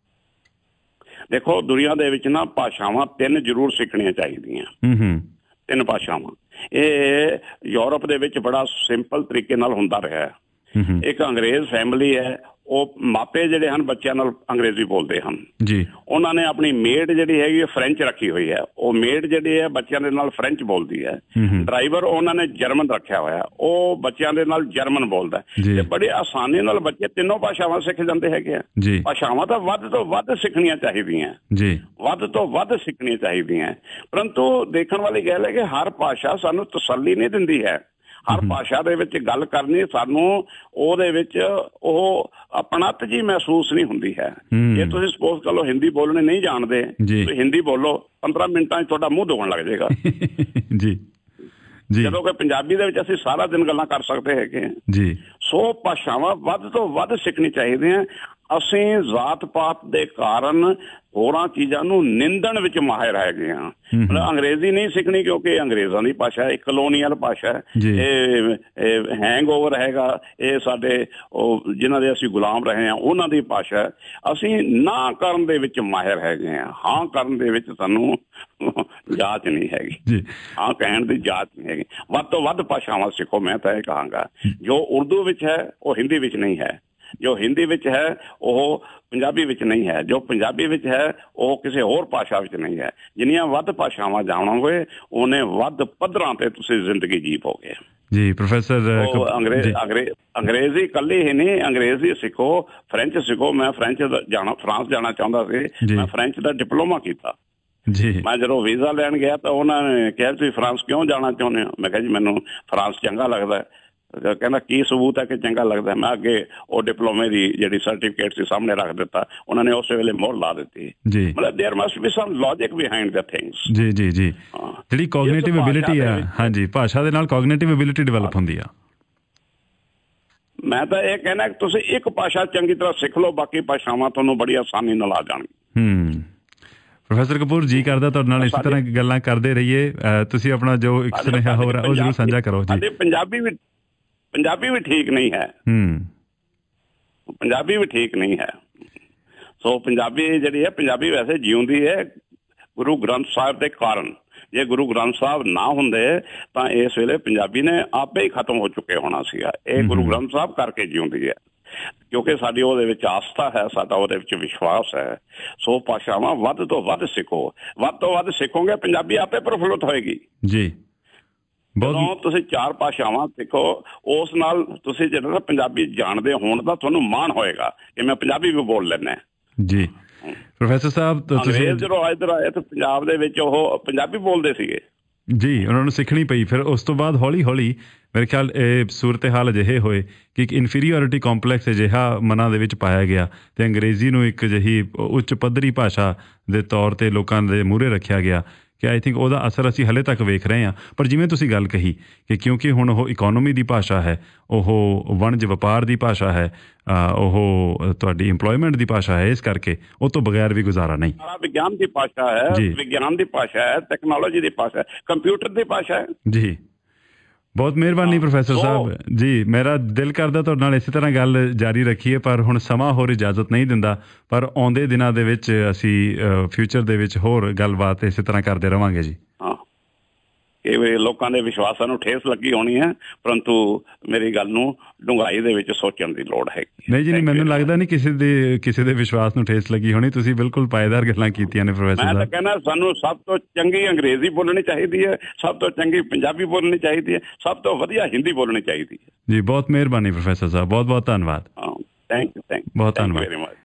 ਦੇਖੋ, ਦੁਨੀਆ ਦੇ ਵਿੱਚ ਨਾ ਭਾਸ਼ਾਵਾਂ 3 ਜ਼ਰੂਰ ਸਿੱਖਣੀਆਂ ਚਾਹੀਦੀਆਂ। 3 ਭਾਸ਼ਾਵਾਂ। ਇਹ ਯੂਰਪ ਦੇ ਵਿੱਚ ਬੜਾ ਸਿੰਪਲ ਤਰੀਕੇ ਨਾਲ ਹੁੰਦਾ ਰਿਹਾ। ਇੱਕ ਅੰਗਰੇਜ਼ ਫੈਮਿਲੀ ਹੈ, ਉਹ ਮਾਪੇ ਜਿਹੜੇ ਹਨ ਬੱਚਿਆਂ ਨਾਲ ਅੰਗਰੇਜ਼ੀ ਬੋਲਦੇ ਹਨ ਜੀ। ਉਹਨਾਂ ਨੇ ਆਪਣੀ ਮੇਡ ਜਿਹੜੀ ਹੈਗੀ ਹੈ ਫਰੈਂਚ ਰੱਖੀ ਹੋਈ ਹੈ, ਉਹ ਮੇਡ ਜਿਹੜੀ ਹੈ ਬੱਚਿਆਂ ਦੇ ਨਾਲ ਫਰੈਂਚ ਬੋਲਦੀ ਹੈ। ਡਰਾਈਵਰ ਉਹਨਾਂ ਨੇ ਜਰਮਨ ਰੱਖਿਆ ਹੋਇਆ, ਉਹ ਬੱਚਿਆਂ ਦੇ ਨਾਲ ਜਰਮਨ ਬੋਲਦਾ। ਤੇ ਬੜੀ ਆਸਾਨੀ ਨਾਲ ਬੱਚੇ 3 ਭਾਸ਼ਾਵਾਂ ਸਿੱਖ ਜਾਂਦੇ ਹੈਗੇ ਆ। ਭਾਸ਼ਾਵਾਂ ਤਾਂ ਵੱਧ ਤੋਂ ਵੱਧ ਸਿੱਖਣੀਆਂ ਚਾਹੀਦੀਆਂ ਜੀ, ਵੱਧ ਤੋਂ ਵੱਧ ਸਿੱਖਣੀਆਂ ਚਾਹੀਦੀਆਂ। ਪਰੰਤੂ ਦੇਖਣ ਵਾਲੀ ਗੱਲ ਹੈ ਕਿ ਹਰ ਭਾਸ਼ਾ ਸਾਨੂੰ ਤਸੱਲੀ ਨਹੀਂ ਦਿੰਦੀ ਹੈ। ਹਰ ਭਾਸ਼ਾ ਦੇ ਵਿੱਚ ਗੱਲ ਕਰਨੀ ਸਾਨੂੰ ਉਹਦੇ ਵਿੱਚ ਉਹ ਆਪਣਤ ਜੀ ਮਹਿਸੂਸ ਨਹੀਂ ਹੁੰਦੀ ਹੈ। ਜੇ ਤੁਸੀਂ ਸਪੋਜ਼ ਕਰ ਲਓ ਹਿੰਦੀ ਬੋਲਣੇ ਨਹੀਂ ਜਾਣਦੇ, ਤੁਸੀਂ ਹਿੰਦੀ ਬੋਲੋ, 15 ਮਿੰਟਾਂ 'ਚ ਤੁਹਾਡਾ ਮੂੰਹ ਧੋਣ ਲੱਗ ਜਾਏਗਾ ਜੀ। ਜਦੋਂ ਕਿ ਪੰਜਾਬੀ ਦੇ ਵਿੱਚ ਅਸੀਂ ਸਾਰਾ ਦਿਨ ਗੱਲਾਂ ਕਰ ਸਕਦੇ ਹੈਗੇ ਜੀ। ਸੋ ਭਾਸ਼ਾਵਾਂ ਵੱਧ ਤੋਂ ਵੱਧ ਸਿੱਖਣੀ ਚਾਹੀਦੀਆਂ। ਅਸੀਂ ਜਾਤ ਪਾਤ ਦੇ ਕਾਰਨ ਹੋਰਾਂ ਚੀਜ਼ਾਂ ਨੂੰ ਨਿੰਦਣ ਵਿੱਚ ਮਾਹਿਰ ਹੈਗੇ ਹਾਂ। ਮਤਲਬ ਅੰਗਰੇਜ਼ੀ ਨਹੀਂ ਸਿੱਖਣੀ ਕਿਉਂਕਿ ਅੰਗਰੇਜ਼ਾਂ ਦੀ ਭਾਸ਼ਾ ਹੈ, ਕਲੋਨੀਅਲ ਭਾਸ਼ਾ ਹੈ, ਇਹ ਹੈਂਗਓਵਰ ਹੈਗਾ, ਇਹ ਸਾਡੇ ਉਹ ਜਿਨ੍ਹਾਂ ਦੇ ਅਸੀਂ ਗੁਲਾਮ ਰਹੇ ਹਾਂ ਉਹਨਾਂ ਦੀ ਭਾਸ਼ਾ ਹੈ। ਅਸੀਂ ਨਾ ਕਰਨ ਦੇ ਵਿੱਚ ਮਾਹਿਰ ਹੈਗੇ ਹਾਂ, ਹਾਂ ਕਰਨ ਦੇ ਵਿੱਚ ਸਾਨੂੰ ਜਾਚ ਨਹੀਂ ਹੈਗੀ, ਹਾਂ ਕਹਿਣ ਦੀ ਜਾਚ ਨਹੀਂ ਹੈਗੀ। ਵੱਧ ਤੋਂ ਵੱਧ ਭਾਸ਼ਾਵਾਂ ਸਿੱਖੋ। ਮੈਂ ਤਾਂ ਇਹ ਕਹਾਂਗਾ ਜੋ ਉਰਦੂ ਵਿੱਚ ਹੈ ਉਹ ਹਿੰਦੀ ਵਿੱਚ ਨਹੀਂ ਹੈ, ਜੋ ਹਿੰਦੀ ਵਿੱਚ ਹੈ ਉਹ ਪੰਜਾਬੀ ਵਿੱਚ ਨਹੀਂ ਹੈ, ਜੋ ਪੰਜਾਬੀ ਵਿੱਚ ਹੈ ਉਹ ਕਿਸੇ ਹੋਰ ਭਾਸ਼ਾ ਵਿੱਚ ਨਹੀਂ ਹੈ। ਜਿੰਨੀਆਂ ਵੱਧ ਭਾਸ਼ਾਵਾਂ ਜਾਣੋਗੇ ਉਹਨੇ ਵੱਧ ਪੱਧਰਾਂ ਤੇ ਤੁਸੀਂ ਜ਼ਿੰਦਗੀ ਜੀ ਪਾਓਗੇ ਜੀ। ਪ੍ਰੋਫੈਸਰ ਅੰਗਰੇਜ਼ੀ ਇਕੱਲੀ ਹੀ ਨਹੀਂ, ਅੰਗਰੇਜ਼ੀ ਸਿੱਖੋ, ਫਰੈਂਚ ਸਿੱਖੋ। ਮੈਂ ਫਰਾਂਸ ਜਾਣਾ ਚਾਹੁੰਦਾ ਸੀ, ਮੈਂ ਫਰੈਂਚ ਦਾ ਡਿਪਲੋਮਾ ਕੀਤਾ ਜੀ। ਮੈਂ ਜਦੋਂ ਵੀਜ਼ਾ ਲੈਣ ਗਿਆ ਤਾਂ ਉਹਨਾਂ ਨੇ ਕਿਹਾ ਤੁਸੀਂ ਫਰਾਂਸ ਕਿਉਂ ਜਾਣਾ ਚਾਹੁੰਦੇ ਹੋ? ਮੈਂ ਕਿਹਾ ਜੀ ਮੈਨੂੰ ਫਰਾਂਸ ਚੰਗਾ ਲੱਗਦਾ। ਕਹਿੰਦਾ ਕੀ ਸਬੂਤ ਹੈ ਕਿ ਚੰਗਾ ਲੱਗਦਾ? ਮੈਂ ਅੱਗੇ ਉਹ ਡਿਪਲੋਮੇ ਦੀ ਜਿਹੜੀ ਸਰਟੀਫਿਕੇਟ ਸੀ ਸਾਹਮਣੇ ਰੱਖ ਦਿੱਤਾ, ਉਹਨਾਂ ਨੇ ਉਸੇ ਵੇਲੇ ਮੋਹਰ ਲਾ ਦਿੱਤੀ ਜੀ। ਮਤਲਬ there must be some logic behind the things ਜੀ ਜੀ ਜੀ। ਜਿਹੜੀ ਕੋਗਨੀਟਿਵ ਐਬਿਲਿਟੀ ਆ, ਹਾਂਜੀ, ਭਾਸ਼ਾ ਦੇ ਨਾਲ ਕੋਗਨੀਟਿਵ ਐਬਿਲਿਟੀ ਡਿਵੈਲਪ ਹੁੰਦੀ ਆ। ਮੈਂ ਤਾਂ ਇਹ ਕਹਿਣਾ ਕਿ ਤੁਸੀਂ ਇੱਕ ਭਾਸ਼ਾ ਚੰਗੀ ਤਰ੍ਹਾਂ ਸਿੱਖ ਲਓ, ਬਾਕੀ ਭਾਸ਼ਾਵਾਂ ਤੁਹਾਨੂੰ ਬੜੀ ਆਸਾਨੀ ਨਾਲ ਆ ਜਾਣਗੀਆਂ। ਪ੍ਰੋਫੈਸਰ ਕਪੂਰ, ਜੀ ਕਰਦਾ ਤੁਹਾਡੇ ਨਾਲ ਇਸੇ ਤਰ੍ਹਾਂ ਗੱਲਾਂ ਕਰਦੇ ਰਹੀਏ। ਤੁਸੀਂ ਆਪਣਾ ਜੋ ਇੱਕ ਸੁਨੇਹਾ ਹੋਰ ਉਹ ਜ਼ਰੂਰ ਸਾਂਝਾ ਕਰੋ ਜੀ। ਪੰਜਾਬੀ ਵੀ ਠੀਕ ਨਹੀਂ ਹੈ, ਪੰਜਾਬੀ ਵੀ ਠੀਕ ਨਹੀਂ ਹੈ। ਸੋ ਪੰਜਾਬੀ ਜਿਹੜੀ ਹੈ, ਪੰਜਾਬੀ ਵੈਸੇ ਜਿਉਂਦੀ ਹੈ ਗੁਰੂ ਗ੍ਰੰਥ ਸਾਹਿਬ ਦੇ ਕਾਰਨ। ਜੇ ਗੁਰੂ ਗ੍ਰੰਥ ਸਾਹਿਬ ਨਾ ਹੁੰਦੇ ਤਾਂ ਇਸ ਵੇਲੇ ਪੰਜਾਬੀ ਨੇ ਆਪੇ ਹੀ ਖਤਮ ਹੋ ਚੁੱਕੇ ਹੋਣਾ ਸੀਗਾ। ਇਹ ਗੁਰੂ ਗ੍ਰੰਥ ਸਾਹਿਬ ਕਰਕੇ ਜਿਉਂਦੀ ਹੈ ਕਿਉਂਕਿ ਸਾਡੀ ਉਹਦੇ ਵਿੱਚ ਆਸਥਾ ਹੈ, ਸਾਡਾ ਉਹਦੇ ਵਿੱਚ ਵਿਸ਼ਵਾਸ ਹੈ। ਸੋ ਭਾਸ਼ਾਵਾਂ ਵੱਧ ਤੋਂ ਵੱਧ ਸਿੱਖੋ, ਵੱਧ ਤੋਂ ਵੱਧ ਸਿੱਖੋਗੇ ਪੰਜਾਬੀ ਆਪੇ ਪ੍ਰਫੁੱਲਤ ਹੋਏਗੀ ਜੀ। ਜਦੋਂ ਤੁਸੀਂ 4 ਭਾਸ਼ਾਵਾਂ ਸਿੱਖੋ, ਉਸ ਨਾਲ ਤੁਸੀਂ ਜਿਹੜਾ ਪੰਜਾਬੀ ਜਾਣਦੇ ਹੋਣ ਦਾ ਤੁਹਾਨੂੰ ਮਾਣ ਹੋਏਗਾ ਕਿ ਮੈਂ ਪੰਜਾਬੀ ਵੀ ਬੋਲ ਲੈਂਦਾ ਜੀ। ਪ੍ਰੋਫੈਸਰ ਸਾਹਿਬ, ਤੁਸੀਂ ਜਦੋਂ ਇੱਧਰ ਆਏ ਤਾਂ ਪੰਜਾਬ ਦੇ ਵਿੱਚ ਉਹ ਪੰਜਾਬੀ ਬੋਲਦੇ ਸੀਗੇ ਜੀ, ਉਹਨਾਂ ਨੂੰ ਸਿੱਖਣੀ ਪਈ। ਫਿਰ ਉਸ ਤੋਂ ਬਾਅਦ ਹੌਲੀ ਹੌਲੀ ਮੇਰੇ ਖਿਆਲ ਇਹ ਸੂਰਤ ਹਾਲ ਅਜਿਹੇ ਹੋਏ ਕਿ ਇੱਕ ਇਨਫੀਰੀਓਰਿਟੀ ਕੰਪਲੈਕਸ ਅਜਿਹਾ ਮਨਾਂ ਦੇ ਵਿੱਚ ਪਾਇਆ ਗਿਆ ਅਤੇ ਅੰਗਰੇਜ਼ੀ ਨੂੰ ਇੱਕ ਅਜਿਹੀ ਉੱਚ ਪੱਧਰੀ ਭਾਸ਼ਾ ਦੇ ਤੌਰ 'ਤੇ ਲੋਕਾਂ ਦੇ ਮੂਹਰੇ ਰੱਖਿਆ ਗਿਆ ਕਿ ਆਈ ਥਿੰਕ ਉਹਦਾ ਅਸਰ ਅਸੀਂ ਹਾਲੇ ਤੱਕ ਵੇਖ ਰਹੇ ਹਾਂ। ਪਰ ਜਿਵੇਂ ਤੁਸੀਂ ਗੱਲ ਕਹੀ ਕਿ ਕਿਉਂਕਿ ਹੁਣ ਉਹ ਇਕੋਨੋਮੀ ਦੀ ਭਾਸ਼ਾ ਹੈ, ਉਹ ਵਣਜ ਵਪਾਰ ਦੀ ਭਾਸ਼ਾ ਹੈ, ਉਹ ਤੁਹਾਡੀ ਇੰਪਲੋਇਮੈਂਟ ਦੀ ਭਾਸ਼ਾ ਹੈ, ਇਸ ਕਰਕੇ ਉਹ ਤੋਂ ਬਗੈਰ ਵੀ ਗੁਜ਼ਾਰਾ ਨਹੀਂ। ਵਿਗਿਆਨ ਦੀ ਭਾਸ਼ਾ ਹੈ, ਵਿਗਿਆਨ ਦੀ ਭਾਸ਼ਾ ਹੈ, ਟੈਕਨੋਲੋਜੀ ਦੀ ਭਾਸ਼ਾ ਹੈ, ਕੰਪਿਊਟਰ ਦੀ ਭਾਸ਼ਾ ਹੈ ਜੀ। ਬਹੁਤ ਮਿਹਰਬਾਨੀ ਪ੍ਰੋਫੈਸਰ ਸਾਹਿਬ ਜੀ। ਮੇਰਾ ਦਿਲ ਕਰਦਾ ਤੁਹਾਡੇ ਨਾਲ ਇਸੇ ਤਰ੍ਹਾਂ ਗੱਲ ਜਾਰੀ ਰੱਖੀਏ, ਪਰ ਹੁਣ ਸਮਾਂ ਹੋਰ ਇਜਾਜ਼ਤ ਨਹੀਂ ਦਿੰਦਾ। ਪਰ ਆਉਂਦੇ ਦਿਨਾਂ ਦੇ ਵਿੱਚ ਅਸੀਂ ਫਿਊਚਰ ਦੇ ਵਿੱਚ ਹੋਰ ਗੱਲਬਾਤ ਇਸੇ ਤਰ੍ਹਾਂ ਕਰਦੇ ਰਹਾਂਗੇ ਜੀ। ਕਈ ਵਾਰੀ ਲੋਕਾਂ ਦੇ ਵਿਸ਼ਵਾਸਾਂ ਨੂੰ ਠੇਸ ਲੱਗੀ ਹੋਣੀ ਹੈ, ਪਰੰਤੂ ਮੇਰੀ ਗੱਲ ਨੂੰ ਡੂੰਘਾਈ ਦੇ ਵਿੱਚ ਸੋਚਣ ਦੀ ਲੋੜ ਹੈ। ਨਹੀਂ ਜੀ, ਨਹੀਂ, ਮੈਨੂੰ ਲੱਗਦਾ ਨਹੀਂ ਕਿਸੇ ਦੇ ਵਿਸ਼ਵਾਸ ਨੂੰ ਠੇਸ ਲੱਗੀ ਹੋਣੀ। ਤੁਸੀਂ ਬਿਲਕੁਲ ਪਾਏਦਾਰ ਗੱਲਾਂ ਕੀਤੀਆਂ ਨੇ ਪ੍ਰੋਫੈਸਰ ਸਾਹਿਬ। ਮੈਂ ਤਾਂ ਕਹਿੰਦਾ ਸਾਨੂੰ ਸਭ ਤੋਂ ਚੰਗੀ ਅੰਗਰੇਜ਼ੀ ਬੋਲਣੀ ਚਾਹੀਦੀ ਹੈ, ਸਭ ਤੋਂ ਚੰਗੀ ਪੰਜਾਬੀ ਬੋਲਣੀ ਚਾਹੀਦੀ ਹੈ, ਸਭ ਤੋਂ ਵਧੀਆ ਹਿੰਦੀ ਬੋਲਣੀ ਚਾਹੀਦੀ ਹੈ ਜੀ। ਬਹੁਤ ਮਿਹਰਬਾਨੀ ਪ੍ਰੋਫੈਸਰ ਸਾਹਿਬ, ਬਹੁਤ ਬਹੁਤ ਧੰਨਵਾਦ। ਥੈਂਕ ਯੂ, ਬਹੁਤ ਧੰਨਵਾਦ।